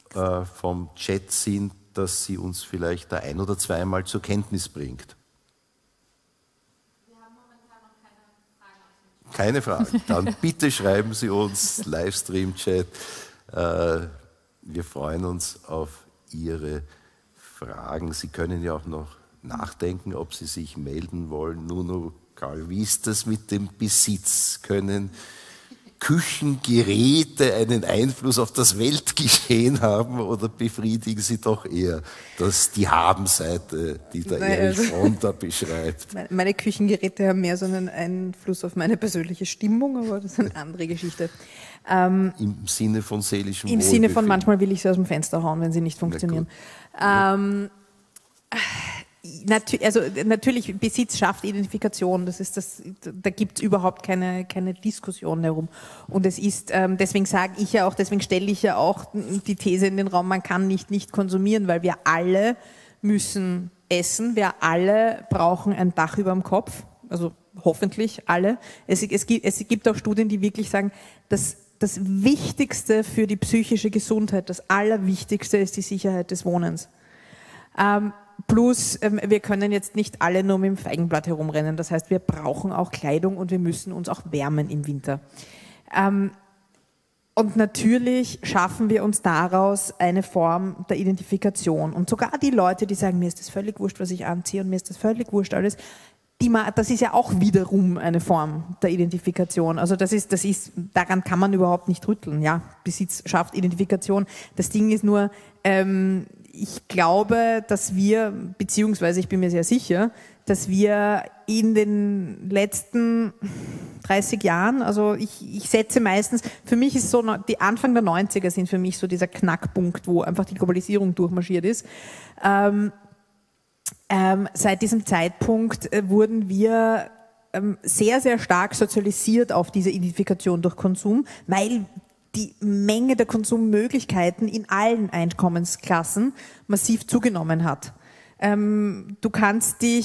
vom Chat sind, dass sie uns vielleicht da ein- oder zweimal zur Kenntnis bringt. Wir haben momentan noch keine Fragen. Keine Fragen. Dann bitte schreiben Sie uns, Livestream-Chat. Wir freuen uns auf Ihre Fragen. Sie können ja auch noch nachdenken, ob Sie sich melden wollen. Nuno, Karl, wie ist das mit dem Besitz? Können Küchengeräte einen Einfluss auf das Weltgeschehen haben oder befriedigen Sie doch eher die Habenseite, die der Erich Fromm da beschreibt? Meine Küchengeräte haben mehr so einen Einfluss auf meine persönliche Stimmung, aber das ist eine andere Geschichte. Im Sinne von seelischem Im Sinne von manchmal will ich sie aus dem Fenster hauen, wenn sie nicht funktionieren. Natürlich, Besitz schafft Identifikation, da gibt es überhaupt keine Diskussion darum. Und es ist, deswegen stelle ich ja auch die These in den Raum, man kann nicht konsumieren, weil wir alle müssen essen, wir alle brauchen ein Dach über dem Kopf, also hoffentlich alle. Es gibt auch Studien, die wirklich sagen, dass das Wichtigste für die psychische Gesundheit, das Allerwichtigste ist die Sicherheit des Wohnens. Plus, wir können jetzt nicht alle nur mit dem Feigenblatt herumrennen. Das heißt, wir brauchen auch Kleidung und wir müssen uns auch wärmen im Winter. Und natürlich schaffen wir uns daraus eine Form der Identifikation. Und sogar die Leute, die sagen, mir ist das völlig wurscht, was ich anziehe und mir ist das völlig wurscht alles, das ist ja auch wiederum eine Form der Identifikation. Also daran kann man überhaupt nicht rütteln. Ja, Besitz schafft Identifikation. Das Ding ist nur, ich glaube, dass wir, beziehungsweise ich bin mir sehr sicher, dass wir in den letzten 30 Jahren, also ich setze meistens, für mich ist so, die Anfang der 90er sind für mich so dieser Knackpunkt, wo einfach die Globalisierung durchmarschiert ist. Seit diesem Zeitpunkt wurden wir sehr, sehr stark sozialisiert auf diese Identifikation durch Konsum, weil die Menge der Konsummöglichkeiten in allen Einkommensklassen massiv zugenommen hat. Du kannst dir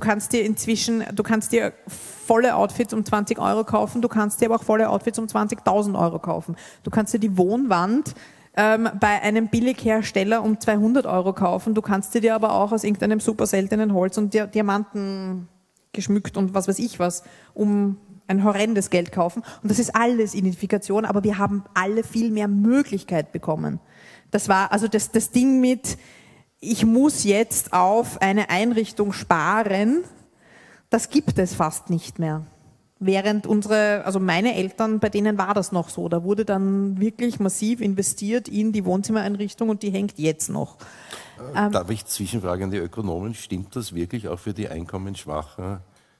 volle Outfits um 20 Euro kaufen, du kannst dir aber auch volle Outfits um 20.000 Euro kaufen. Du kannst dir die Wohnwand bei einem Billighersteller um 200 Euro kaufen, du kannst dir aber auch aus irgendeinem super seltenen Holz und Diamanten geschmückt und was weiß ich was, um ein horrendes Geld kaufen. Und das ist alles Identifikation, aber wir haben alle viel mehr Möglichkeit bekommen. Das war also das Ding mit, ich muss jetzt auf eine Einrichtung sparen, das gibt es fast nicht mehr. Während meine Eltern, bei denen war das noch so. Da wurde dann wirklich massiv investiert in die Wohnzimmereinrichtung und die hängt jetzt noch. Darf ich zwischenfragen an die Ökonomen, stimmt das wirklich auch für die einkommensschwachen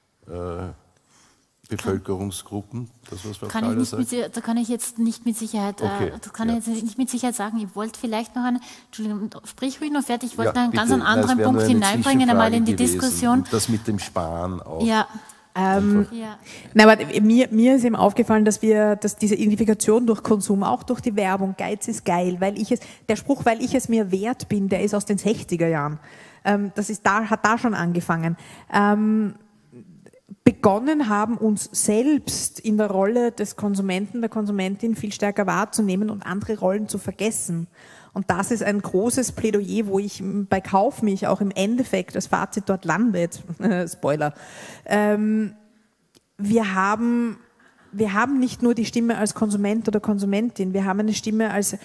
Bevölkerungsgruppen, das was Frau Thaler sagt? Da kann ich jetzt nicht mit Sicherheit, sagen. Ich wollte vielleicht noch Entschuldigung, sprich ruhig noch fertig, ich wollte noch einen ganz anderen Punkt hineinbringen, einmal in die Diskussion. Und das mit dem Sparen auch. Ja. Nein, aber mir ist eben aufgefallen, dass diese Identifikation durch Konsum, auch durch die Werbung, Geiz ist geil, der Spruch, weil ich es mir wert bin, der ist aus den 60er Jahren. Hat da schon angefangen. Begonnen haben, uns selbst in der Rolle des Konsumenten, der Konsumentin viel stärker wahrzunehmen und andere Rollen zu vergessen. Und das ist ein großes Plädoyer, wo ich bei Kaufmilch auch im Endeffekt das Fazit dort landet. Spoiler. Wir haben nicht nur die Stimme als Konsument oder Konsumentin, wir haben eine Stimme als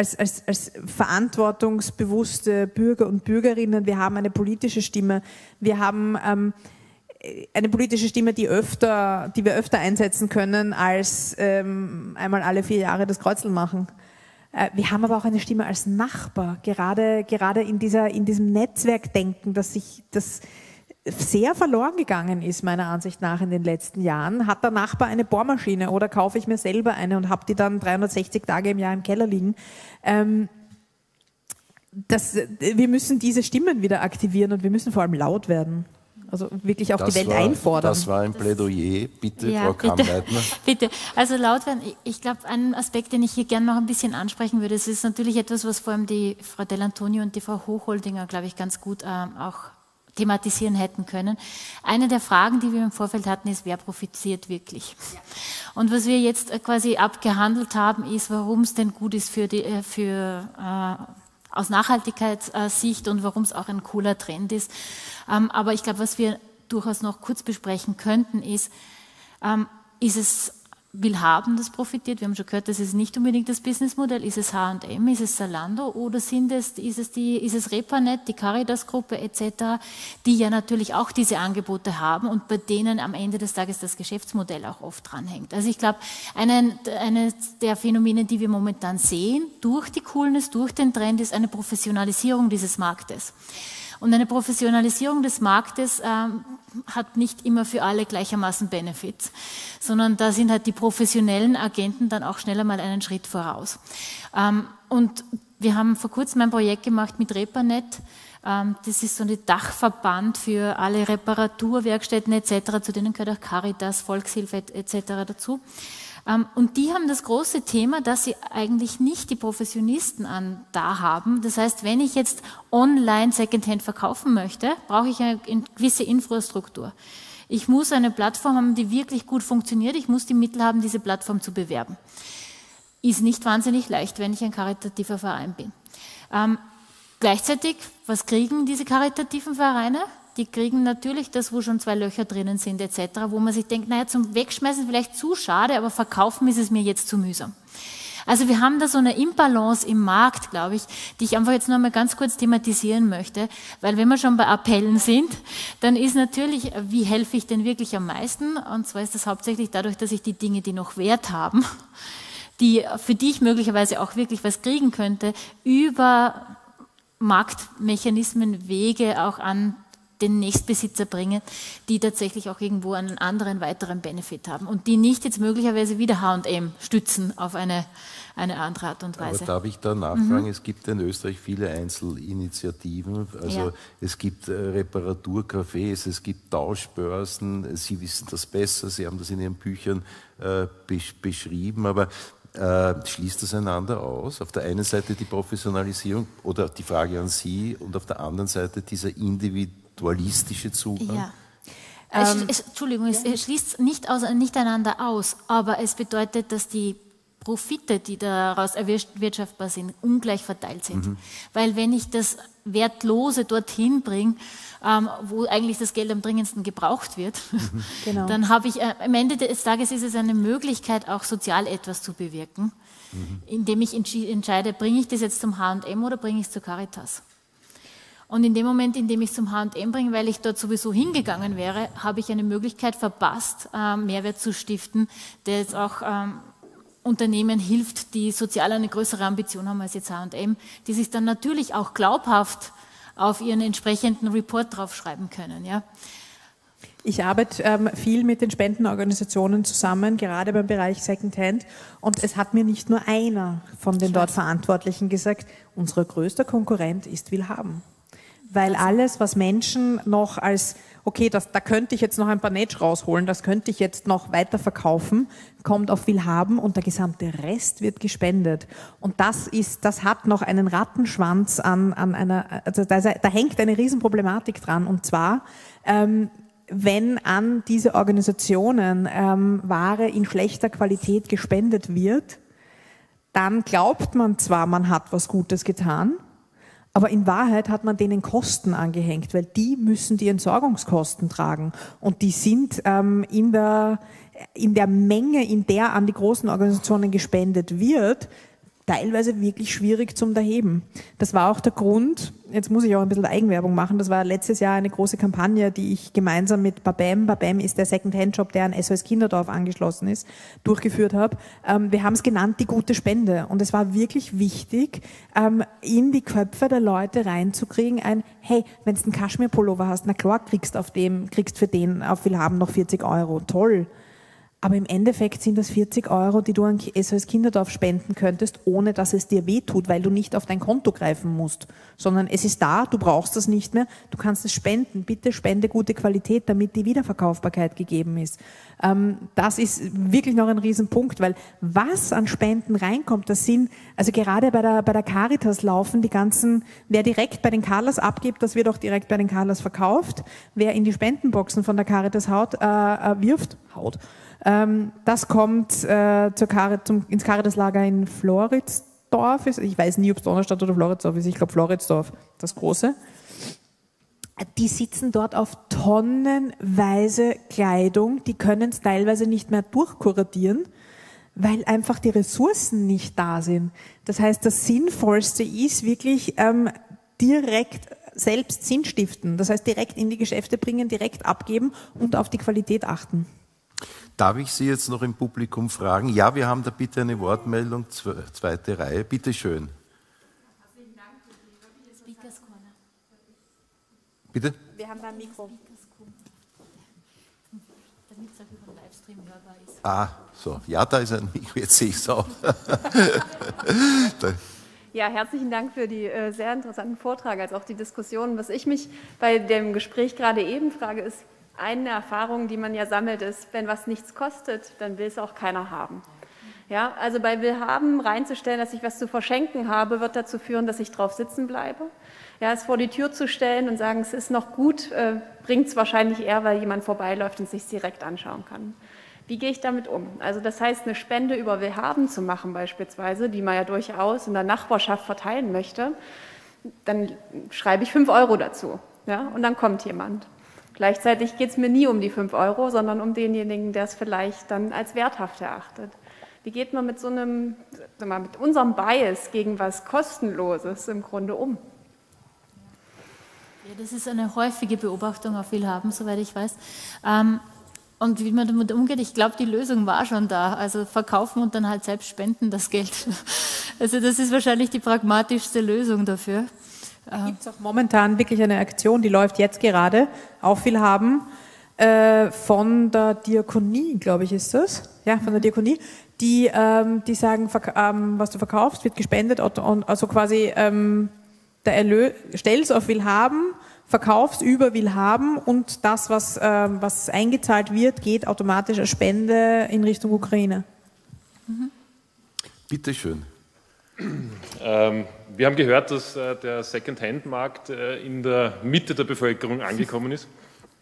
verantwortungsbewusste Bürger und Bürgerinnen, wir haben eine politische Stimme, wir haben eine politische Stimme, die wir öfter einsetzen können, als einmal alle 4 Jahre das Kreuzeln machen. Wir haben aber auch eine Stimme als Nachbar, gerade in diesem Netzwerkdenken, das sehr verloren gegangen ist, meiner Ansicht nach in den letzten Jahren. Hat der Nachbar eine Bohrmaschine oder kaufe ich mir selber eine und habe die dann 360 Tage im Jahr im Keller liegen? Wir müssen diese Stimmen wieder aktivieren und wir müssen vor allem laut werden. Also wirklich auch die Welt einfordern. Das war ein Plädoyer. Bitte, Frau Kammleitner. Bitte. Also laut werden, ich glaube, einen Aspekt, den ich hier gerne noch ein bisschen ansprechen würde, es ist natürlich etwas, was vor allem die Frau Dell'Antonio und die Frau Hochholdinger, glaube ich, ganz gut auch thematisieren hätten können. Eine der Fragen, die wir im Vorfeld hatten, ist, wer profitiert wirklich? Ja. Und was wir jetzt quasi abgehandelt haben, ist, warum es denn gut ist aus Nachhaltigkeitssicht und warum es auch ein cooler Trend ist. Aber ich glaube, was wir durchaus noch kurz besprechen könnten, ist es Willhaben, das profitiert? Wir haben schon gehört, das ist nicht unbedingt das Businessmodell. Ist es H&M, ist es Zalando oder ist es Repanet, die Caritas-Gruppe etc., die ja natürlich auch diese Angebote haben und bei denen am Ende des Tages das Geschäftsmodell auch oft dranhängt. Also ich glaube, eine der Phänomene, die wir momentan sehen, durch die Coolness, durch den Trend, ist eine Professionalisierung dieses Marktes. Und eine Professionalisierung des Marktes hat nicht immer für alle gleichermaßen Benefits, sondern da sind halt die professionellen Agenten dann auch schneller mal einen Schritt voraus. Und wir haben vor kurzem ein Projekt gemacht mit Repanet. Das ist so ein Dachverband für alle Reparaturwerkstätten etc., zu denen gehört auch Caritas, Volkshilfe etc. dazu. Und die haben das große Thema, dass sie eigentlich nicht die Professionisten da haben. Das heißt, wenn ich jetzt online Secondhand verkaufen möchte, brauche ich eine gewisse Infrastruktur. Ich muss eine Plattform haben, die wirklich gut funktioniert. Ich muss die Mittel haben, diese Plattform zu bewerben. Ist nicht wahnsinnig leicht, wenn ich ein karitativer Verein bin. Gleichzeitig, was kriegen diese karitativen Vereine? Die kriegen natürlich das, wo schon 2 Löcher drinnen sind etc., wo man sich denkt, naja, zum Wegschmeißen vielleicht zu schade, aber verkaufen ist es mir jetzt zu mühsam. Also wir haben da so eine Imbalance im Markt, glaube ich, die ich einfach jetzt noch mal ganz kurz thematisieren möchte, weil wenn wir schon bei Appellen sind, dann ist natürlich, wie helfe ich denn wirklich am meisten? Und zwar ist das hauptsächlich dadurch, dass ich die Dinge, die noch Wert haben, für die ich möglicherweise auch wirklich was kriegen könnte, über Marktmechanismen, Wege auch an den Nächstbesitzer bringen, die tatsächlich auch irgendwo einen anderen, weiteren Benefit haben und die nicht jetzt möglicherweise wieder H&M stützen auf eine andere Art und Weise. Aber darf ich da nachfragen? Es gibt in Österreich viele Einzelinitiativen, also es gibt Reparaturcafés, es gibt Tauschbörsen, Sie wissen das besser, Sie haben das in Ihren Büchern beschrieben, aber schließt das einander aus? Auf der einen Seite die Professionalisierung oder die Frage an Sie und auf der anderen Seite dieser individualistische Zugang? Ja. Entschuldigung, es schließt nicht einander aus, aber es bedeutet, dass die Profite, die daraus erwirtschaftbar sind, ungleich verteilt sind. Weil wenn ich das Wertlose dorthin bringe, wo eigentlich das Geld am dringendsten gebraucht wird, genau, dann habe ich, am Ende des Tages ist es eine Möglichkeit, auch sozial etwas zu bewirken, indem ich entscheide, bringe ich das jetzt zum H&M oder bringe ich es zur Caritas. Und in dem Moment, in dem ich es zum H&M bringe, weil ich dort sowieso hingegangen wäre, habe ich eine Möglichkeit verpasst, Mehrwert zu stiften, der jetzt auch Unternehmen hilft, die sozial eine größere Ambition haben als jetzt H&M, die sich dann natürlich auch glaubhaft auf ihren entsprechenden Report draufschreiben können. Ja. Ich arbeite viel mit den Spendenorganisationen zusammen, gerade beim Bereich Secondhand. Und es hat mir nicht nur einer von den dort Verantwortlichen gesagt, unser größter Konkurrent ist Willhaben. Weil alles, was Menschen noch als, okay, da könnte ich jetzt noch ein paar Netsch rausholen, das könnte ich jetzt noch weiter verkaufen, kommt auf Willhaben und der gesamte Rest wird gespendet. Und das hat noch einen Rattenschwanz an einer, also da hängt eine Riesenproblematik dran. Und zwar, wenn an diese Organisationen Ware in schlechter Qualität gespendet wird, dann glaubt man zwar, man hat was Gutes getan, aber in Wahrheit hat man denen Kosten angehängt, weil die müssen die Entsorgungskosten tragen. Und die sind in der Menge, in der an die großen Organisationen gespendet wird, teilweise wirklich schwierig zum Erheben. Das war auch der Grund, jetzt muss ich auch ein bisschen Eigenwerbung machen, das war letztes Jahr eine große Kampagne, die ich gemeinsam mit Babem ist der Second-Hand-Shop, der an SOS Kinderdorf angeschlossen ist, durchgeführt habe. Wir haben es genannt, die gute Spende. Und es war wirklich wichtig, in die Köpfe der Leute reinzukriegen, hey, wenn du einen Kaschmir-Pullover hast, na klar, kriegst für den auf Willhaben noch 40 €, toll. Aber im Endeffekt sind das 40 €, die du an SOS Kinderdorf spenden könntest, ohne dass es dir wehtut, weil du nicht auf dein Konto greifen musst, sondern es ist da, du brauchst das nicht mehr, du kannst es spenden. Bitte spende gute Qualität, damit die Wiederverkaufbarkeit gegeben ist. Das ist wirklich noch ein Riesenpunkt, weil was an Spenden reinkommt, das sind, also gerade bei der Caritas laufen die ganzen, wer direkt bei den Carlas abgibt, das wird auch direkt bei den Carlas verkauft. Wer in die Spendenboxen von der Caritas wirft, das kommt ins Caritas-Lager in Floridsdorf. Ich weiß nie, ob es Donnerstadt oder Floridsdorf ist. Ich glaube Floridsdorf, das große. Die sitzen dort auf tonnenweise Kleidung. Die können es teilweise nicht mehr durchkuratieren, weil einfach die Ressourcen nicht da sind. Das heißt, das Sinnvollste ist wirklich direkt selbst Sinn stiften. Das heißt, direkt in die Geschäfte bringen, direkt abgeben und auf die Qualität achten. Darf ich Sie jetzt noch im Publikum fragen? Ja, wir haben da bitte eine Wortmeldung, zweite Reihe. Bitte schön. Bitte? Wir haben da ein Mikro. Damit es auch über den Livestream hörbar ist. Ah, so. Ja, da ist ein Mikro, jetzt sehe ich es auch. Ja, herzlichen Dank für die sehr interessanten Vortrag, als auch die Diskussion. Was ich mich bei dem Gespräch gerade eben frage, ist, eine Erfahrung, die man ja sammelt, ist, wenn was nichts kostet, dann will es auch keiner haben. Ja, also bei Willhaben reinzustellen, dass ich was zu verschenken habe, wird dazu führen, dass ich drauf sitzen bleibe. Ja, es vor die Tür zu stellen und sagen, es ist noch gut, bringt es wahrscheinlich eher, weil jemand vorbeiläuft und es sich direkt anschauen kann. Wie gehe ich damit um? Also das heißt, eine Spende über Willhaben zu machen beispielsweise, die man ja durchaus in der Nachbarschaft verteilen möchte, dann schreibe ich 5 € dazu, ja, und dann kommt jemand. Gleichzeitig geht es mir nie um die 5 €, sondern um denjenigen, der es vielleicht dann als werthaft erachtet. Wie geht man mit so einem, mit unserem Bias gegen was Kostenloses im Grunde um? Ja, das ist eine häufige Beobachtung auf Willhaben, soweit ich weiß. Und wie man damit umgeht, ich glaube, die Lösung war schon da. Also verkaufen und dann halt selbst spenden das Geld. Also das ist wahrscheinlich die pragmatischste Lösung dafür. Da gibt es auch momentan wirklich eine Aktion, die läuft jetzt gerade auf Willhaben von der Diakonie, glaube ich, ist das. Ja, von der Diakonie. Die sagen, was du verkaufst, wird gespendet und also quasi der Erlös, stellst auf Willhaben, verkaufst über Willhaben und das, was eingezahlt wird, geht automatisch als Spende in Richtung Ukraine. Bitte schön. Wir haben gehört, dass der Second-Hand-Markt in der Mitte der Bevölkerung angekommen ist,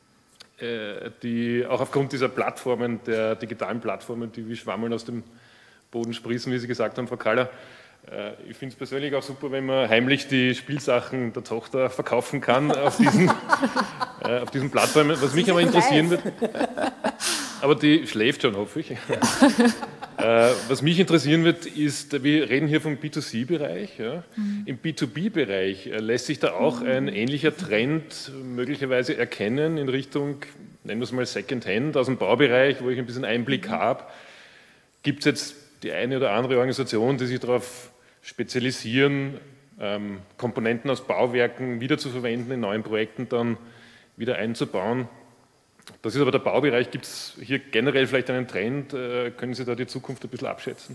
die auch aufgrund dieser Plattformen, der digitalen Plattformen, die wie Schwammeln aus dem Boden sprießen, wie Sie gesagt haben, Frau Kaller. Ich finde es persönlich auch super, wenn man heimlich die Spielsachen der Tochter verkaufen kann auf diesen Plattformen. Was mich aber interessieren wird, aber die schläft schon, hoffe ich. Was mich interessieren wird, ist, wir reden hier vom B2C-Bereich. Ja. Im B2B-Bereich lässt sich da auch ein ähnlicher Trend möglicherweise erkennen in Richtung, nennen wir es mal Second-Hand aus dem Baubereich, wo ich ein bisschen Einblick habe. Gibt es jetzt die eine oder andere Organisation, die sich darauf spezialisieren, Komponenten aus Bauwerken wiederzuverwenden, in neuen Projekten dann wieder einzubauen? Das ist aber der Baubereich. Gibt es hier generell vielleicht einen Trend? Können Sie da die Zukunft ein bisschen abschätzen?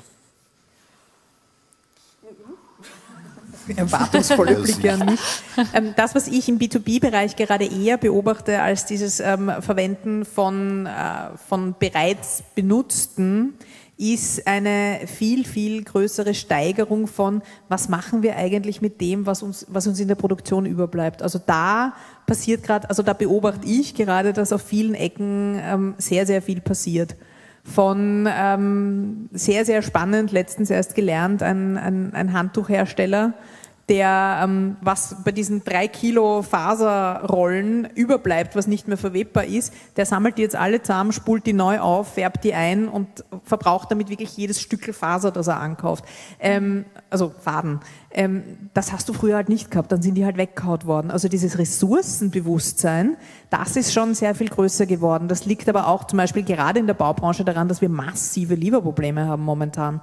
Erwartungsvolle Blicke an mich. Das, was ich im B2B-Bereich gerade eher beobachte als dieses Verwenden von bereits benutzten, ist eine viel, viel größere Steigerung von, was machen wir eigentlich mit dem, was uns in der Produktion überbleibt. Also da passiert gerade, also da beobachte ich gerade, dass auf vielen Ecken sehr, sehr viel passiert. Von sehr, sehr spannend, letztens erst gelernt, ein Handtuchhersteller, der, was bei diesen 3 Kilo Faserrollen überbleibt, was nicht mehr verwebbar ist, der sammelt die jetzt alle zusammen, spult die neu auf, färbt die ein und verbraucht damit wirklich jedes Stückel Faser, das er ankauft. Also Faden. Das hast du früher halt nicht gehabt, dann sind die halt weggehaut worden. Also dieses Ressourcenbewusstsein, das ist schon sehr viel größer geworden. Das liegt aber auch zum Beispiel gerade in der Baubranche daran, dass wir massive Lieferprobleme haben momentan.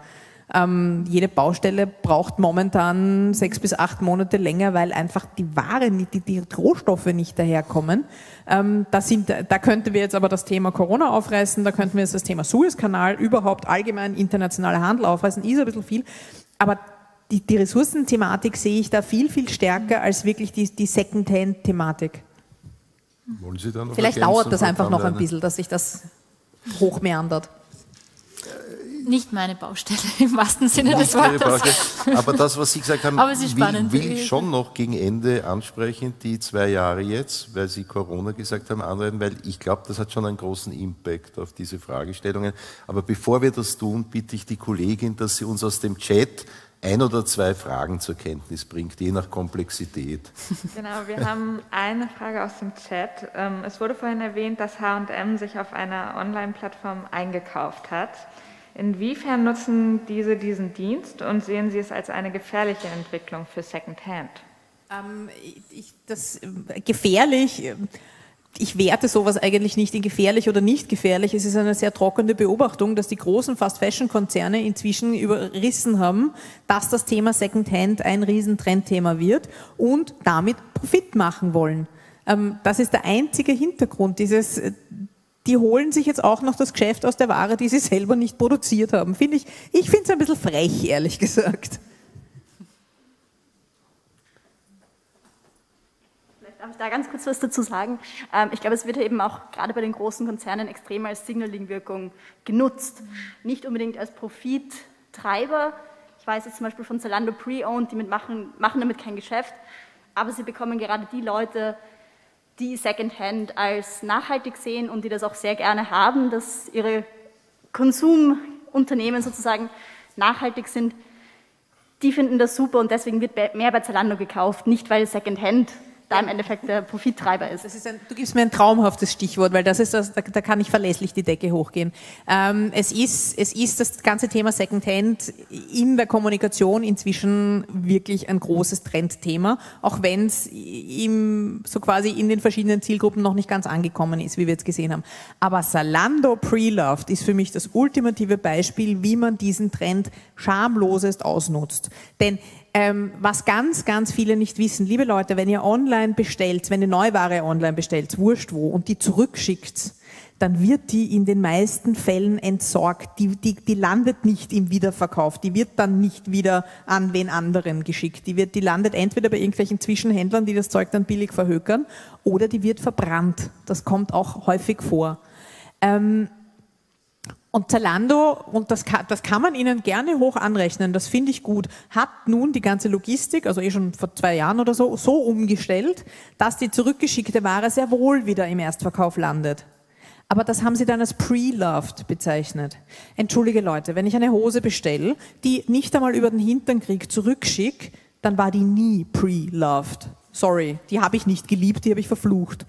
Jede Baustelle braucht momentan 6 bis 8 Monate länger, weil einfach die Ware, die Rohstoffe nicht daherkommen. Da könnten wir jetzt aber das Thema Corona aufreißen, da könnten wir jetzt das Thema Suezkanal, überhaupt allgemein internationaler Handel aufreißen, ist ein bisschen viel. Aber die Ressourcenthematik sehe ich da viel, viel stärker als wirklich die Second-Hand-Thematik. Wollen Sie da noch Vielleicht dauert das einfach noch ein bisschen, dass sich das hochmeandert. Nicht meine Baustelle, im wahrsten Sinne des Wortes. Aber das, was Sie gesagt haben, will ich schon noch gegen Ende ansprechen, die 2 Jahre jetzt, weil Sie Corona gesagt haben, anreden, weil ich glaube, das hat schon einen großen Impact auf diese Fragestellungen. Aber bevor wir das tun, bitte ich die Kollegin, dass sie uns aus dem Chat 1 oder 2 Fragen zur Kenntnis bringt, je nach Komplexität. Genau, wir haben eine Frage aus dem Chat. Es wurde vorhin erwähnt, dass H&M sich auf einer Online-Plattform eingekauft hat. Inwiefern nutzen diese diesen Dienst und sehen Sie es als eine gefährliche Entwicklung für Secondhand? Gefährlich, ich werte sowas eigentlich nicht in gefährlich oder nicht gefährlich. Es ist eine sehr trockene Beobachtung, dass die großen Fast-Fashion-Konzerne inzwischen überrissen haben, dass das Thema Secondhand ein Riesentrendthema wird und damit Profit machen wollen. Das ist der einzige Hintergrund dieses. Die holen sich jetzt auch noch das Geschäft aus der Ware, die sie selber nicht produziert haben. Ich finde es ein bisschen frech, ehrlich gesagt. Vielleicht darf ich da ganz kurz was dazu sagen. Ich glaube, es wird eben auch gerade bei den großen Konzernen extrem als Signaling-Wirkung genutzt. Nicht unbedingt als Profittreiber. Ich weiß jetzt zum Beispiel von Zalando Pre-Owned, die machen damit kein Geschäft, aber sie bekommen gerade die Leute, die Secondhand als nachhaltig sehen und die das auch sehr gerne haben, dass ihre Konsumunternehmen sozusagen nachhaltig sind, die finden das super und deswegen wird mehr bei Zalando gekauft, nicht weil Secondhand da im Endeffekt der Profittreiber ist. Du gibst mir ein traumhaftes Stichwort, weil da kann ich verlässlich die Decke hochgehen. Es ist das ganze Thema Secondhand in der Kommunikation inzwischen wirklich ein großes Trendthema, auch wenn es so quasi in den verschiedenen Zielgruppen noch nicht ganz angekommen ist, wie wir jetzt gesehen haben. Aber Zalando Pre-Loved ist für mich das ultimative Beispiel, wie man diesen Trend schamlosest ausnutzt. Denn was ganz, ganz viele nicht wissen, liebe Leute, wenn ihr online bestellt, wenn ihr Neuware online bestellt, wurscht wo, und die zurückschickt, dann wird die in den meisten Fällen entsorgt. Die landet nicht im Wiederverkauf, die wird dann nicht wieder an wen anderen geschickt. Die landet entweder bei irgendwelchen Zwischenhändlern, die das Zeug dann billig verhökern, oder die wird verbrannt. Das kommt auch häufig vor. Und Zalando, und das kann man ihnen gerne hoch anrechnen, das finde ich gut, hat nun die ganze Logistik, also schon vor 2 Jahren oder so umgestellt, dass die zurückgeschickte Ware sehr wohl wieder im Erstverkauf landet. Aber das haben sie dann als Pre-Loved bezeichnet. Entschuldige Leute, wenn ich eine Hose bestelle, die nicht einmal über den Hintern kriege, zurückschicke, dann war die nie Pre-Loved. Sorry, die habe ich nicht geliebt, die habe ich verflucht.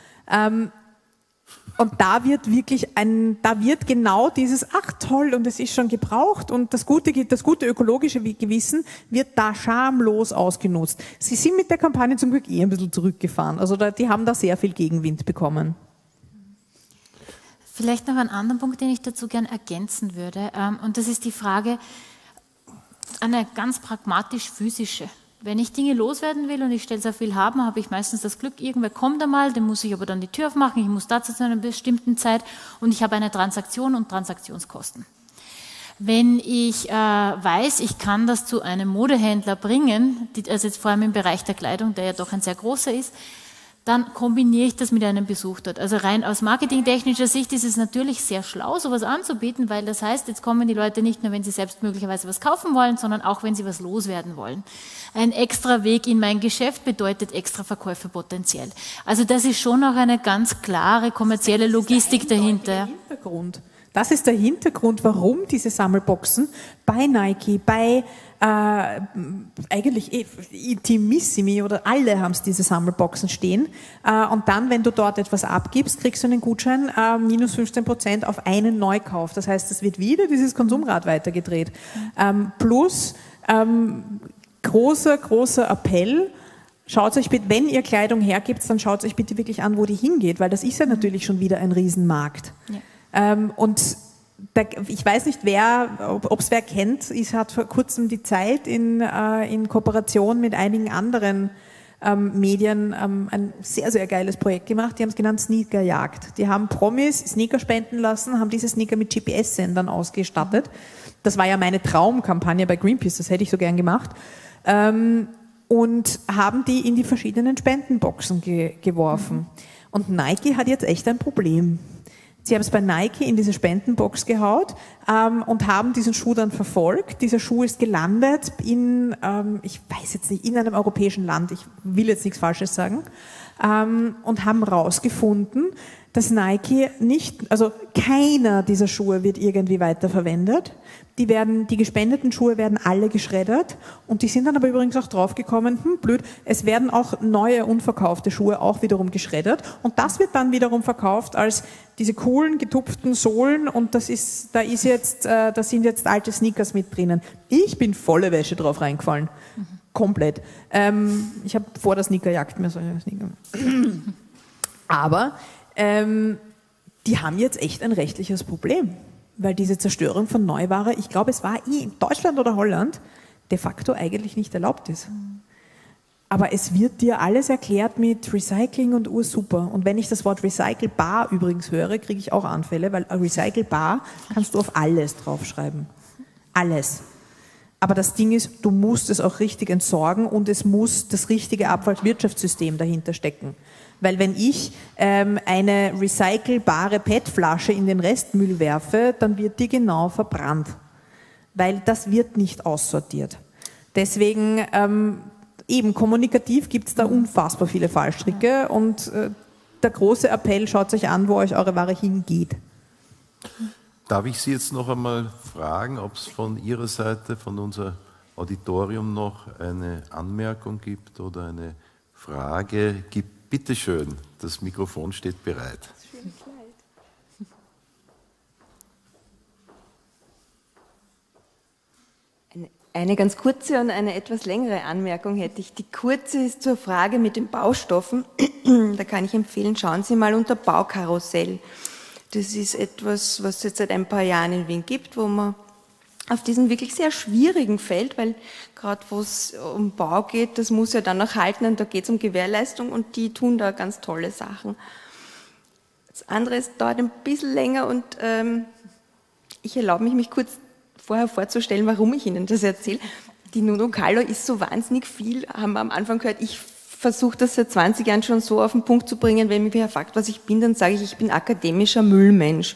Und da wird genau dieses, ach toll, und es ist schon gebraucht und das gute ökologische Gewissen wird da schamlos ausgenutzt. Sie sind mit der Kampagne zum Glück ein bisschen zurückgefahren. Also die haben da sehr viel Gegenwind bekommen. Vielleicht noch einen anderen Punkt, den ich dazu gern ergänzen würde. Und das ist die Frage, eine ganz pragmatisch physische. Wenn ich Dinge loswerden will und ich stelle sehr viel haben, habe ich meistens das Glück, irgendwer kommt einmal, dem muss ich aber dann die Tür aufmachen, ich muss dazu zu einer bestimmten Zeit und ich habe eine Transaktion und Transaktionskosten. Wenn ich weiß, ich kann das zu einem Modehändler bringen, also jetzt vor allem im Bereich der Kleidung, der ja doch ein sehr großer ist, dann kombiniere ich das mit einem Besuch dort. Also rein aus marketingtechnischer Sicht ist es natürlich sehr schlau, sowas anzubieten, weil das heißt, jetzt kommen die Leute nicht nur, wenn sie selbst möglicherweise was kaufen wollen, sondern auch, wenn sie was loswerden wollen. Ein extra Weg in mein Geschäft bedeutet extra Verkäufe potenziell. Also das ist schon auch eine ganz klare kommerzielle Logistik dahinter. Das ist der Hintergrund, warum diese Sammelboxen bei Nike, bei eigentlich Intimissimi oder alle haben es diese Sammelboxen stehen. Und dann, wenn du dort etwas abgibst, kriegst du einen Gutschein, minus 15% auf einen Neukauf. Das heißt, es wird wieder dieses Konsumrad weitergedreht. Plus großer Appell, schaut euch bitte, wenn ihr Kleidung hergibt, dann schaut euch bitte wirklich an, wo die hingeht, weil das ist ja natürlich schon wieder ein Riesenmarkt. Ja. Und ich weiß nicht, ob es wer kennt, hat vor kurzem die Zeit in Kooperation mit einigen anderen Medien ein sehr, sehr geiles Projekt gemacht. Die haben es genannt Sneakerjagd. Die haben Promis Sneaker spenden lassen, haben diese Sneaker mit GPS-Sendern ausgestattet. Das war ja meine Traumkampagne bei Greenpeace, das hätte ich so gern gemacht. Und haben die in die verschiedenen Spendenboxen geworfen. Und Nike hat jetzt echt ein Problem. Sie haben es bei Nike in diese Spendenbox gehaut und haben diesen Schuh dann verfolgt. Dieser Schuh ist gelandet in, ich weiß jetzt nicht, in einem europäischen Land, ich will jetzt nichts Falsches sagen, und haben rausgefunden, dass Nike also keiner dieser Schuhe wird irgendwie weiterverwendet. Die gespendeten Schuhe werden alle geschreddert und die sind dann aber übrigens auch draufgekommen, blöd, es werden auch neue unverkaufte Schuhe auch wiederum geschreddert und das wird dann wiederum verkauft als diese coolen getupften Sohlen und da sind jetzt alte Sneakers mit drinnen. Ich bin volle Wäsche drauf reingefallen. Komplett. Ich habe vor der Sneakerjagd mir solche Sneaker. Aber die haben jetzt echt ein rechtliches Problem. Weil diese Zerstörung von Neuware, ich glaube, es war in Deutschland oder Holland, de facto eigentlich nicht erlaubt ist. Aber es wird dir alles erklärt mit Recycling und ursuper. Und wenn ich das Wort recycelbar übrigens höre, kriege ich auch Anfälle, weil recycelbar kannst du auf alles draufschreiben. Alles. Aber das Ding ist, du musst es auch richtig entsorgen und es muss das richtige Abfallwirtschaftssystem dahinter stecken. Weil wenn ich eine recycelbare PET-Flasche in den Restmüll werfe, dann wird die genau verbrannt. Weil das wird nicht aussortiert. Deswegen eben kommunikativ gibt es da unfassbar viele Fallstricke und der große Appell, schaut euch an, wo euch eure Ware hingeht. Darf ich Sie jetzt noch einmal fragen, ob es von Ihrer Seite, von unserem Auditorium noch eine Anmerkung gibt oder eine Frage gibt? Bitte schön, das Mikrofon steht bereit. Eine ganz kurze und eine etwas längere Anmerkung hätte ich. Die kurze ist zur Frage mit den Baustoffen. Da kann ich empfehlen, schauen Sie mal unter Baukarussell. Das ist etwas, was es jetzt seit ein paar Jahren in Wien gibt, wo man auf diesem wirklich sehr schwierigen Feld, weil gerade wo es um Bau geht, das muss ja dann noch halten und da geht es um Gewährleistung und die tun da ganz tolle Sachen. Das andere ist, dauert ein bisschen länger und ich erlaube mich kurz vorher vorzustellen, warum ich Ihnen das erzähle. Die Nuno Callo ist so wahnsinnig viel, haben wir am Anfang gehört, ich versuche das seit 20 Jahren schon so auf den Punkt zu bringen, wenn mich wer fragt, was ich bin, dann sage ich bin akademischer Müllmensch.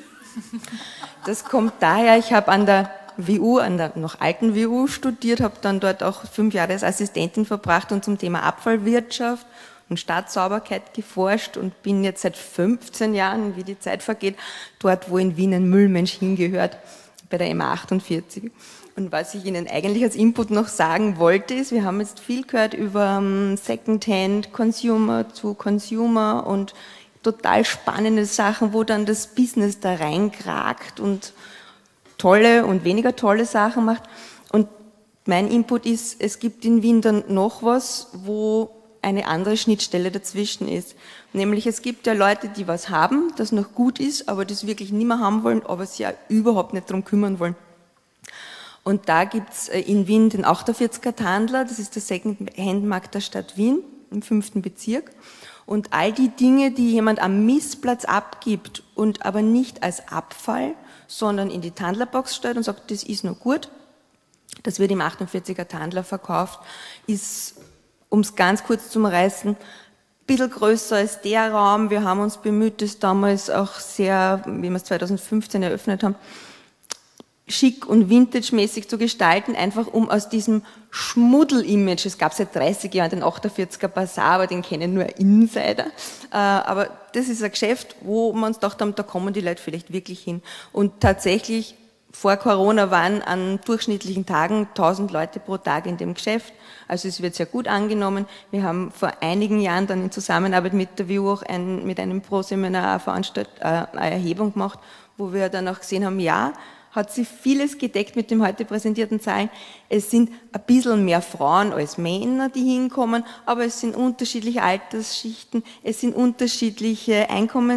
Das kommt daher, ich habe an der WU, an der noch alten WU studiert, habe dann dort auch 5 Jahre als Assistentin verbracht und zum Thema Abfallwirtschaft und Stadtsauberkeit geforscht und bin jetzt seit 15 Jahren, wie die Zeit vergeht, dort, wo in Wien ein Müllmensch hingehört, bei der M48. Und was ich Ihnen eigentlich als Input noch sagen wollte, ist, wir haben jetzt viel gehört über Secondhand, Consumer zu Consumer und total spannende Sachen, wo dann das Business da reinkragt und tolle und weniger tolle Sachen macht. Und mein Input ist, es gibt in Wien dann noch was, wo eine andere Schnittstelle dazwischen ist. Nämlich es gibt ja Leute, die was haben, das noch gut ist, aber das wirklich nicht mehr haben wollen, aber sich ja überhaupt nicht darum kümmern wollen. Und da gibt's in Wien den 48er Tandler, das ist der Second-Hand-Markt der Stadt Wien im 5. Bezirk. Und all die Dinge, die jemand am Missplatz abgibt und aber nicht als Abfall, sondern in die Tandlerbox stellt und sagt, das ist noch gut, das wird im 48er Tandler verkauft, ist, um es ganz kurz zu reißen, ein bisschen größer als der Raum. Wir haben uns bemüht, das damals auch sehr, wie wir es 2015 eröffnet haben, schick und vintage-mäßig zu gestalten, einfach um aus diesem Schmuddel-Image, es gab seit 30 Jahren den 48er Bazar, aber den kennen nur Insider, aber das ist ein Geschäft, wo wir uns gedacht haben, da kommen die Leute vielleicht wirklich hin. Und tatsächlich, vor Corona waren an durchschnittlichen Tagen 1000 Leute pro Tag in dem Geschäft, also es wird sehr gut angenommen. Wir haben vor einigen Jahren dann in Zusammenarbeit mit der WU auch mit einem Pro-Seminar eine Erhebung gemacht, wo wir dann auch gesehen haben, ja, hat sich vieles gedeckt mit dem heute präsentierten Zahlen. Es sind ein bisschen mehr Frauen als Männer, die hinkommen, aber es sind unterschiedliche Altersschichten, es sind unterschiedliche Einkommensstände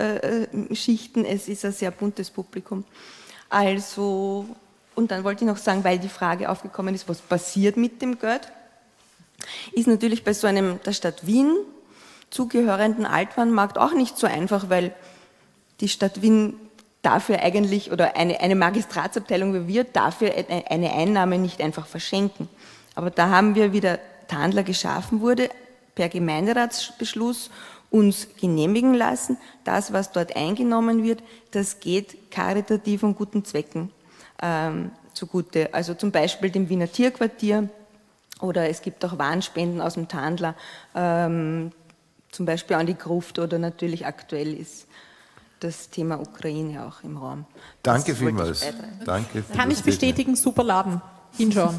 Bevölkerungsschichten. Es ist ein sehr buntes Publikum. Also, und dann wollte ich noch sagen, weil die Frage aufgekommen ist, was passiert mit dem Geld, ist natürlich bei so einem der Stadt Wien zugehörenden Altwarenmarkt auch nicht so einfach, weil die Stadt Wien dafür eigentlich, oder eine Magistratsabteilung wie wir, dafür eine Einnahme nicht einfach verschenken. Aber da haben wir, wie der Tandler geschaffen wurde, per Gemeinderatsbeschluss uns genehmigen lassen. Das, was dort eingenommen wird, das geht karitativ und guten Zwecken zugute. Also zum Beispiel dem Wiener Tierquartier, oder es gibt auch Warenspenden aus dem Tandler, zum Beispiel an die Gruft, oder natürlich aktuell ist das Thema Ukraine auch im Raum. Danke vielmals. Danke. Kann ich bestätigen, super Laden. Hinschauen.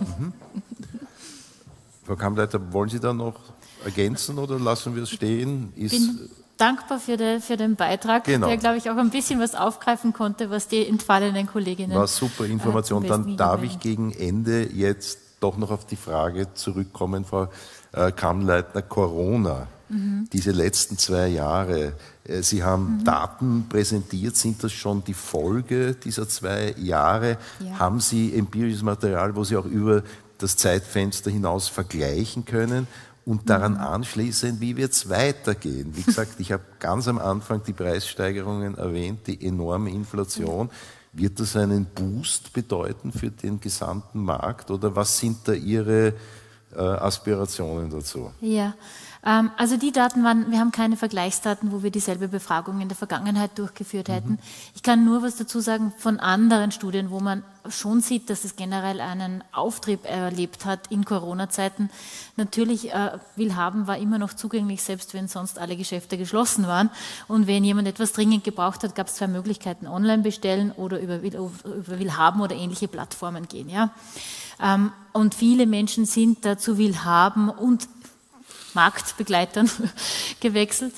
Frau Kammleiter, wollen Sie da noch ergänzen oder lassen wir es stehen? Ich bin dankbar für den Beitrag, der, glaube ich, auch ein bisschen was aufgreifen konnte, was die entfallenen Kolleginnen. War super Information. Dann darf ich gegen Ende jetzt doch noch auf die Frage zurückkommen, Frau Kammleitner, Corona. Diese letzten 2 Jahre, Sie haben Daten präsentiert, sind das schon die Folge dieser 2 Jahre? Ja. Haben Sie empirisches Material, wo Sie auch über das Zeitfenster hinaus vergleichen können? Und daran anschließend, wie wird es weitergehen? Wie gesagt, ich habe ganz am Anfang die Preissteigerungen erwähnt, die enorme Inflation. Wird das einen Boost bedeuten für den gesamten Markt oder was sind da Ihre Aspirationen dazu? Ja, also die Daten waren, wir haben keine Vergleichsdaten, wo wir dieselbe Befragung in der Vergangenheit durchgeführt hätten. Ich kann nur was dazu sagen von anderen Studien, wo man schon sieht, dass es generell einen Auftrieb erlebt hat in Corona-Zeiten. Natürlich, Willhaben war immer noch zugänglich, selbst wenn sonst alle Geschäfte geschlossen waren. Und wenn jemand etwas dringend gebraucht hat, gab es 2 Möglichkeiten, online bestellen oder über Willhaben oder ähnliche Plattformen gehen. Ja? Und viele Menschen sind da zu Willhaben und Marktbegleitern gewechselt.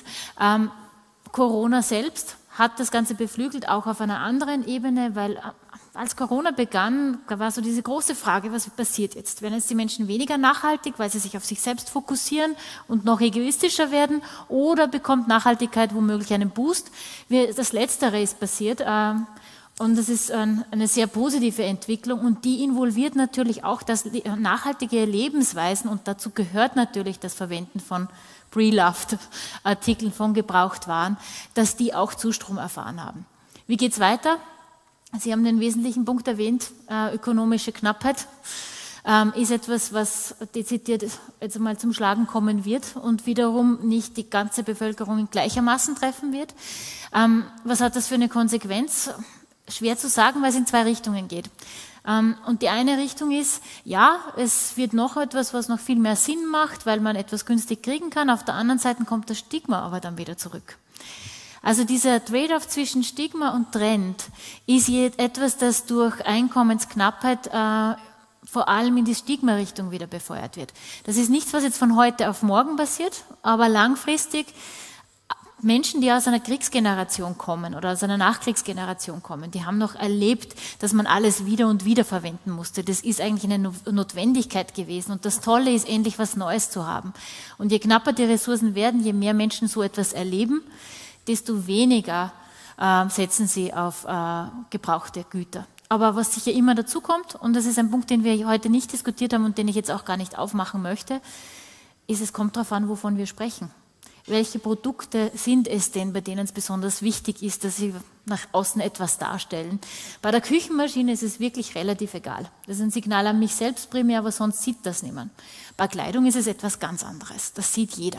Corona selbst hat das Ganze beflügelt, auch auf einer anderen Ebene, weil als Corona begann, da war so diese große Frage, was passiert jetzt? Werden jetzt die Menschen weniger nachhaltig, weil sie sich auf sich selbst fokussieren und noch egoistischer werden, oder bekommt Nachhaltigkeit womöglich einen Boost? Das Letztere ist passiert. Und das ist eine sehr positive Entwicklung und die involviert natürlich auch das nachhaltige Lebensweisen und dazu gehört natürlich das Verwenden von Pre-Loved Artikeln, von Gebrauchtwaren, dass die auch Zustrom erfahren haben. Wie geht es weiter? Sie haben den wesentlichen Punkt erwähnt, ökonomische Knappheit ist etwas, was dezidiert jetzt einmal zum Schlagen kommen wird und wiederum nicht die ganze Bevölkerung gleichermaßen treffen wird. Was hat das für eine Konsequenz? Schwer zu sagen, weil es in 2 Richtungen geht. Und die eine Richtung ist, ja, es wird noch etwas, was noch viel mehr Sinn macht, weil man etwas günstig kriegen kann. Auf der anderen Seite kommt das Stigma aber dann wieder zurück. Also dieser Trade-off zwischen Stigma und Trend ist etwas, das durch Einkommensknappheit vor allem in die Stigma-Richtung wieder befeuert wird. Das ist nichts, was jetzt von heute auf morgen passiert, aber langfristig Menschen, die aus einer Kriegsgeneration kommen oder aus einer Nachkriegsgeneration kommen, die haben noch erlebt, dass man alles wieder und wieder verwenden musste. Das ist eigentlich eine Notwendigkeit gewesen. Und das Tolle ist, endlich was Neues zu haben. Und je knapper die Ressourcen werden, je mehr Menschen so etwas erleben, desto weniger setzen sie auf gebrauchte Güter. Aber was sicher immer dazu kommt, und das ist ein Punkt, den wir heute nicht diskutiert haben und den ich jetzt auch gar nicht aufmachen möchte, ist, es kommt darauf an, wovon wir sprechen. Welche Produkte sind es denn, bei denen es besonders wichtig ist, dass sie nach außen etwas darstellen? Bei der Küchenmaschine ist es wirklich relativ egal. Das ist ein Signal an mich selbst primär, aber sonst sieht das niemand. Bei Kleidung ist es etwas ganz anderes. Das sieht jeder.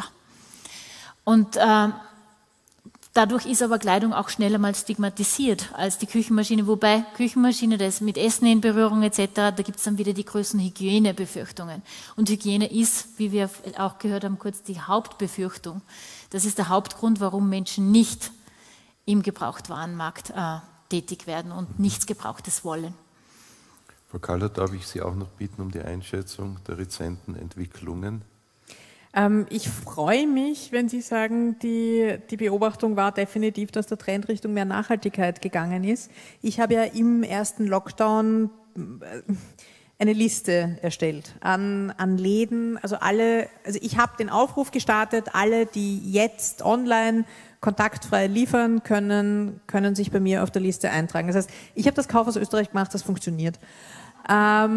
Und dadurch ist aber Kleidung auch schneller mal stigmatisiert als die Küchenmaschine. Wobei Küchenmaschine, das ist mit Essen in Berührung etc., da gibt es dann wieder die größten Hygienebefürchtungen. Und Hygiene ist, wie wir auch gehört haben, kurz die Hauptbefürchtung. Das ist der Hauptgrund, warum Menschen nicht im Gebrauchtwarenmarkt tätig werden und nichts Gebrauchtes wollen. Frau Kaller, darf ich Sie auch noch bitten um die Einschätzung der rezenten Entwicklungen? Ich freue mich, wenn Sie sagen, die Beobachtung war definitiv, dass der Trend Richtung mehr Nachhaltigkeit gegangen ist. Ich habe ja im ersten Lockdown eine Liste erstellt an Läden, also ich habe den Aufruf gestartet, alle, die jetzt online kontaktfrei liefern, können sich bei mir auf der Liste eintragen. Das heißt, ich habe das Kauf aus Österreich gemacht, das funktioniert. Ja,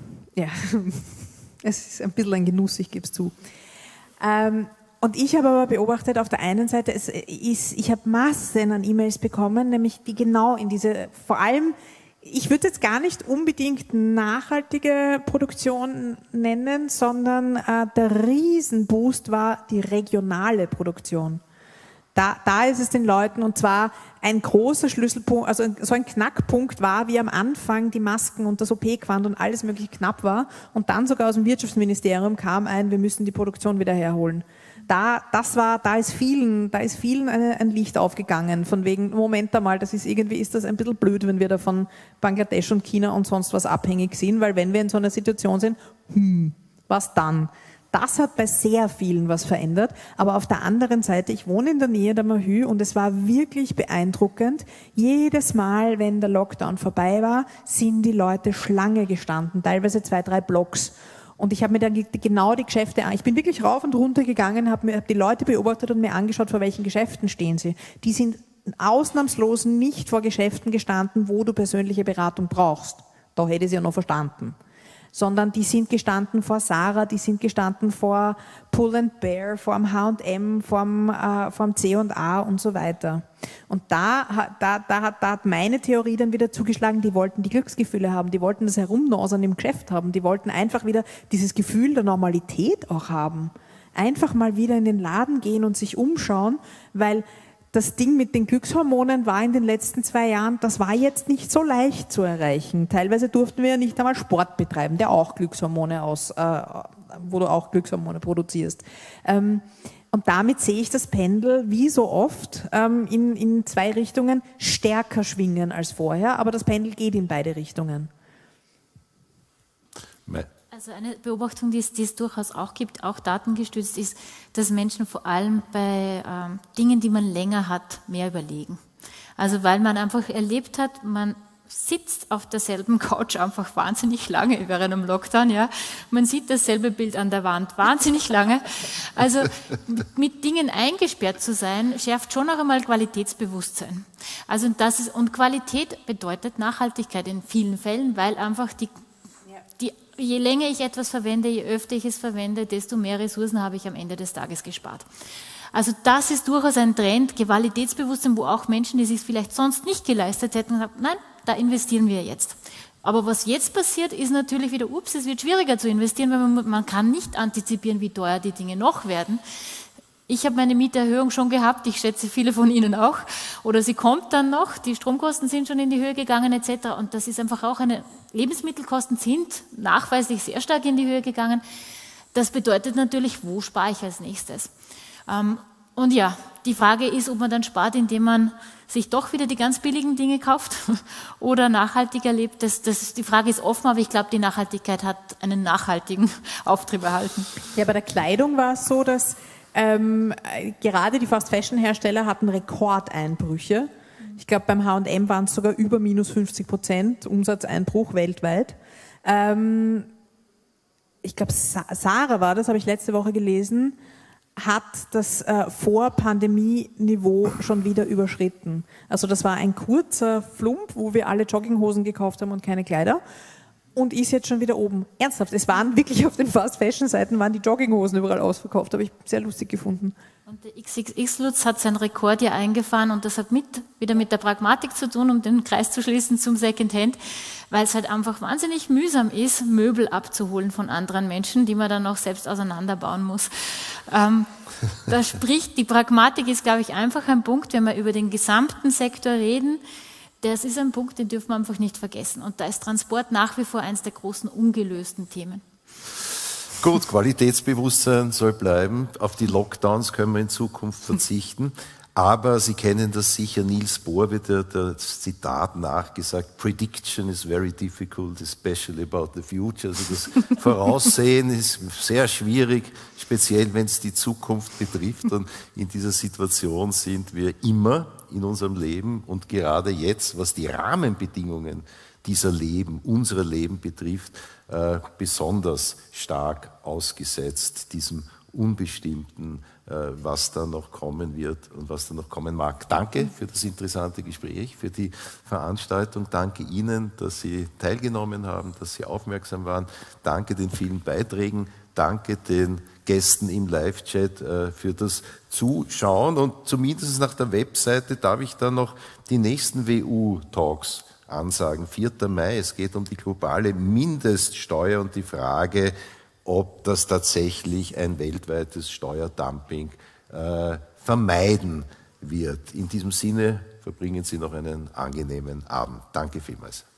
es ist ein bisschen ein Genuss, ich gebe es zu. Und ich habe aber beobachtet, auf der einen Seite, ich habe Massen an E-Mails bekommen, nämlich die genau in diese, vor allem, ich würde jetzt gar nicht unbedingt nachhaltige Produktion nennen, sondern der Riesenboost war die regionale Produktion. Da ist es den Leuten, und zwar ein großer Schlüsselpunkt, also so ein Knackpunkt war, wie am Anfang die Masken und das OP-Quant und alles mögliche knapp war, und dann sogar aus dem Wirtschaftsministerium kam wir müssen die Produktion wieder herholen. Da ist vielen ein Licht aufgegangen, von wegen, Moment einmal, ist das ein bisschen blöd, wenn wir da von Bangladesch und China und sonst was abhängig sind, weil wenn wir in so einer Situation sind, was dann? Das hat bei sehr vielen was verändert, aber auf der anderen Seite, ich wohne in der Nähe der Mahü und es war wirklich beeindruckend. Jedes Mal, wenn der Lockdown vorbei war, sind die Leute Schlange gestanden, teilweise 2, 3 Blocks. Und ich habe mir dann genau die Geschäfte ich bin wirklich rauf und runter gegangen, habe die Leute beobachtet und mir angeschaut, vor welchen Geschäften stehen sie. Die sind ausnahmslos nicht vor Geschäften gestanden, wo du persönliche Beratung brauchst. Da hätte ich sie ja noch verstanden. Sondern die sind gestanden vor Zara, die sind gestanden vor Pull & Bear, vor dem H&M, vor dem C&A und so weiter. Und da hat meine Theorie dann wieder zugeschlagen, die wollten die Glücksgefühle haben, die wollten das Herumnosern im Geschäft haben, die wollten einfach wieder dieses Gefühl der Normalität auch haben. Einfach mal wieder in den Laden gehen und sich umschauen, weil das Ding mit den Glückshormonen war in den letzten 2 Jahren, das war jetzt nicht so leicht zu erreichen. Teilweise durften wir ja nicht einmal Sport betreiben, der auch Glückshormone wo du auch Glückshormone produzierst. Und damit sehe ich das Pendel, wie so oft, in 2 Richtungen stärker schwingen als vorher, aber das Pendel geht in beide Richtungen. Also eine Beobachtung, die es durchaus auch gibt, auch datengestützt, ist, dass Menschen vor allem bei Dingen, die man länger hat, mehr überlegen. Also weil man einfach erlebt hat, man sitzt auf derselben Couch einfach wahnsinnig lange während einem Lockdown, ja. Man sieht dasselbe Bild an der Wand wahnsinnig lange. Also mit Dingen eingesperrt zu sein, schärft schon auch einmal Qualitätsbewusstsein. Also und Qualität bedeutet Nachhaltigkeit in vielen Fällen, weil einfach je länger ich etwas verwende, je öfter ich es verwende, desto mehr Ressourcen habe ich am Ende des Tages gespart. Also das ist durchaus ein Trend, Qualitätsbewusstsein, wo auch Menschen, die sich vielleicht sonst nicht geleistet hätten, gesagt haben, nein, da investieren wir jetzt. Aber was jetzt passiert, ist natürlich wieder, es wird schwieriger zu investieren, weil man kann nicht antizipieren, wie teuer die Dinge noch werden. Ich habe meine Mieterhöhung schon gehabt, ich schätze viele von Ihnen auch, oder sie kommt dann noch, die Stromkosten sind schon in die Höhe gegangen etc. Und das ist einfach auch Lebensmittelkosten sind nachweislich sehr stark in die Höhe gegangen. Das bedeutet natürlich, wo spare ich als nächstes? Und ja, die Frage ist, ob man dann spart, indem man sich doch wieder die ganz billigen Dinge kauft oder nachhaltiger lebt. Die Frage ist offen, aber ich glaube, die Nachhaltigkeit hat einen nachhaltigen Auftrieb erhalten. Ja, bei der Kleidung war es so, dass gerade die Fast-Fashion-Hersteller hatten Rekordeinbrüche. Ich glaube, beim H&M waren es sogar über -50% Umsatzeinbruch weltweit. Ich glaube, Zara war das, habe ich letzte Woche gelesen, hat das Vor-Pandemie-Niveau schon wieder überschritten. Also das war ein kurzer Flump, wo wir alle Jogginghosen gekauft haben und keine Kleider. Und ist jetzt schon wieder oben. Ernsthaft, es waren wirklich auf den Fast-Fashion-Seiten waren die Jogginghosen überall ausverkauft. Habe ich sehr lustig gefunden. Und der XXX-Lutz hat seinen Rekord ja eingefahren und das hat wieder mit der Pragmatik zu tun, um den Kreis zu schließen zum Secondhand, weil es halt einfach wahnsinnig mühsam ist, Möbel abzuholen von anderen Menschen, die man dann auch selbst auseinanderbauen muss. Da spricht, die Pragmatik ist, glaube ich, einfach ein Punkt, wenn wir über den gesamten Sektor reden. Das ist ein Punkt, den dürfen wir einfach nicht vergessen. Und da ist Transport nach wie vor eines der großen ungelösten Themen. Gut, Qualitätsbewusstsein soll bleiben. Auf die Lockdowns können wir in Zukunft verzichten. Aber Sie kennen das sicher, Niels Bohr wird das Zitat nachgesagt, Prediction is very difficult, especially about the future. Also das Voraussehen ist sehr schwierig, speziell wenn es die Zukunft betrifft. Und in dieser Situation sind wir immer in unserem Leben und gerade jetzt, was die Rahmenbedingungen unserer Leben betrifft, besonders stark ausgesetzt diesem Unbestimmten, was da noch kommen wird und was da noch kommen mag. Danke für das interessante Gespräch, für die Veranstaltung. Danke Ihnen, dass Sie teilgenommen haben, dass Sie aufmerksam waren. Danke den vielen Beiträgen. Danke den Gästen im Live-Chat für das Zuschauen. Und zumindest nach der Webseite darf ich dann noch die nächsten WU-Talks ansagen. 4. Mai, es geht um die globale Mindeststeuer und die Frage, ob das tatsächlich ein weltweites Steuerdumping vermeiden wird. In diesem Sinne verbringen Sie noch einen angenehmen Abend. Danke vielmals.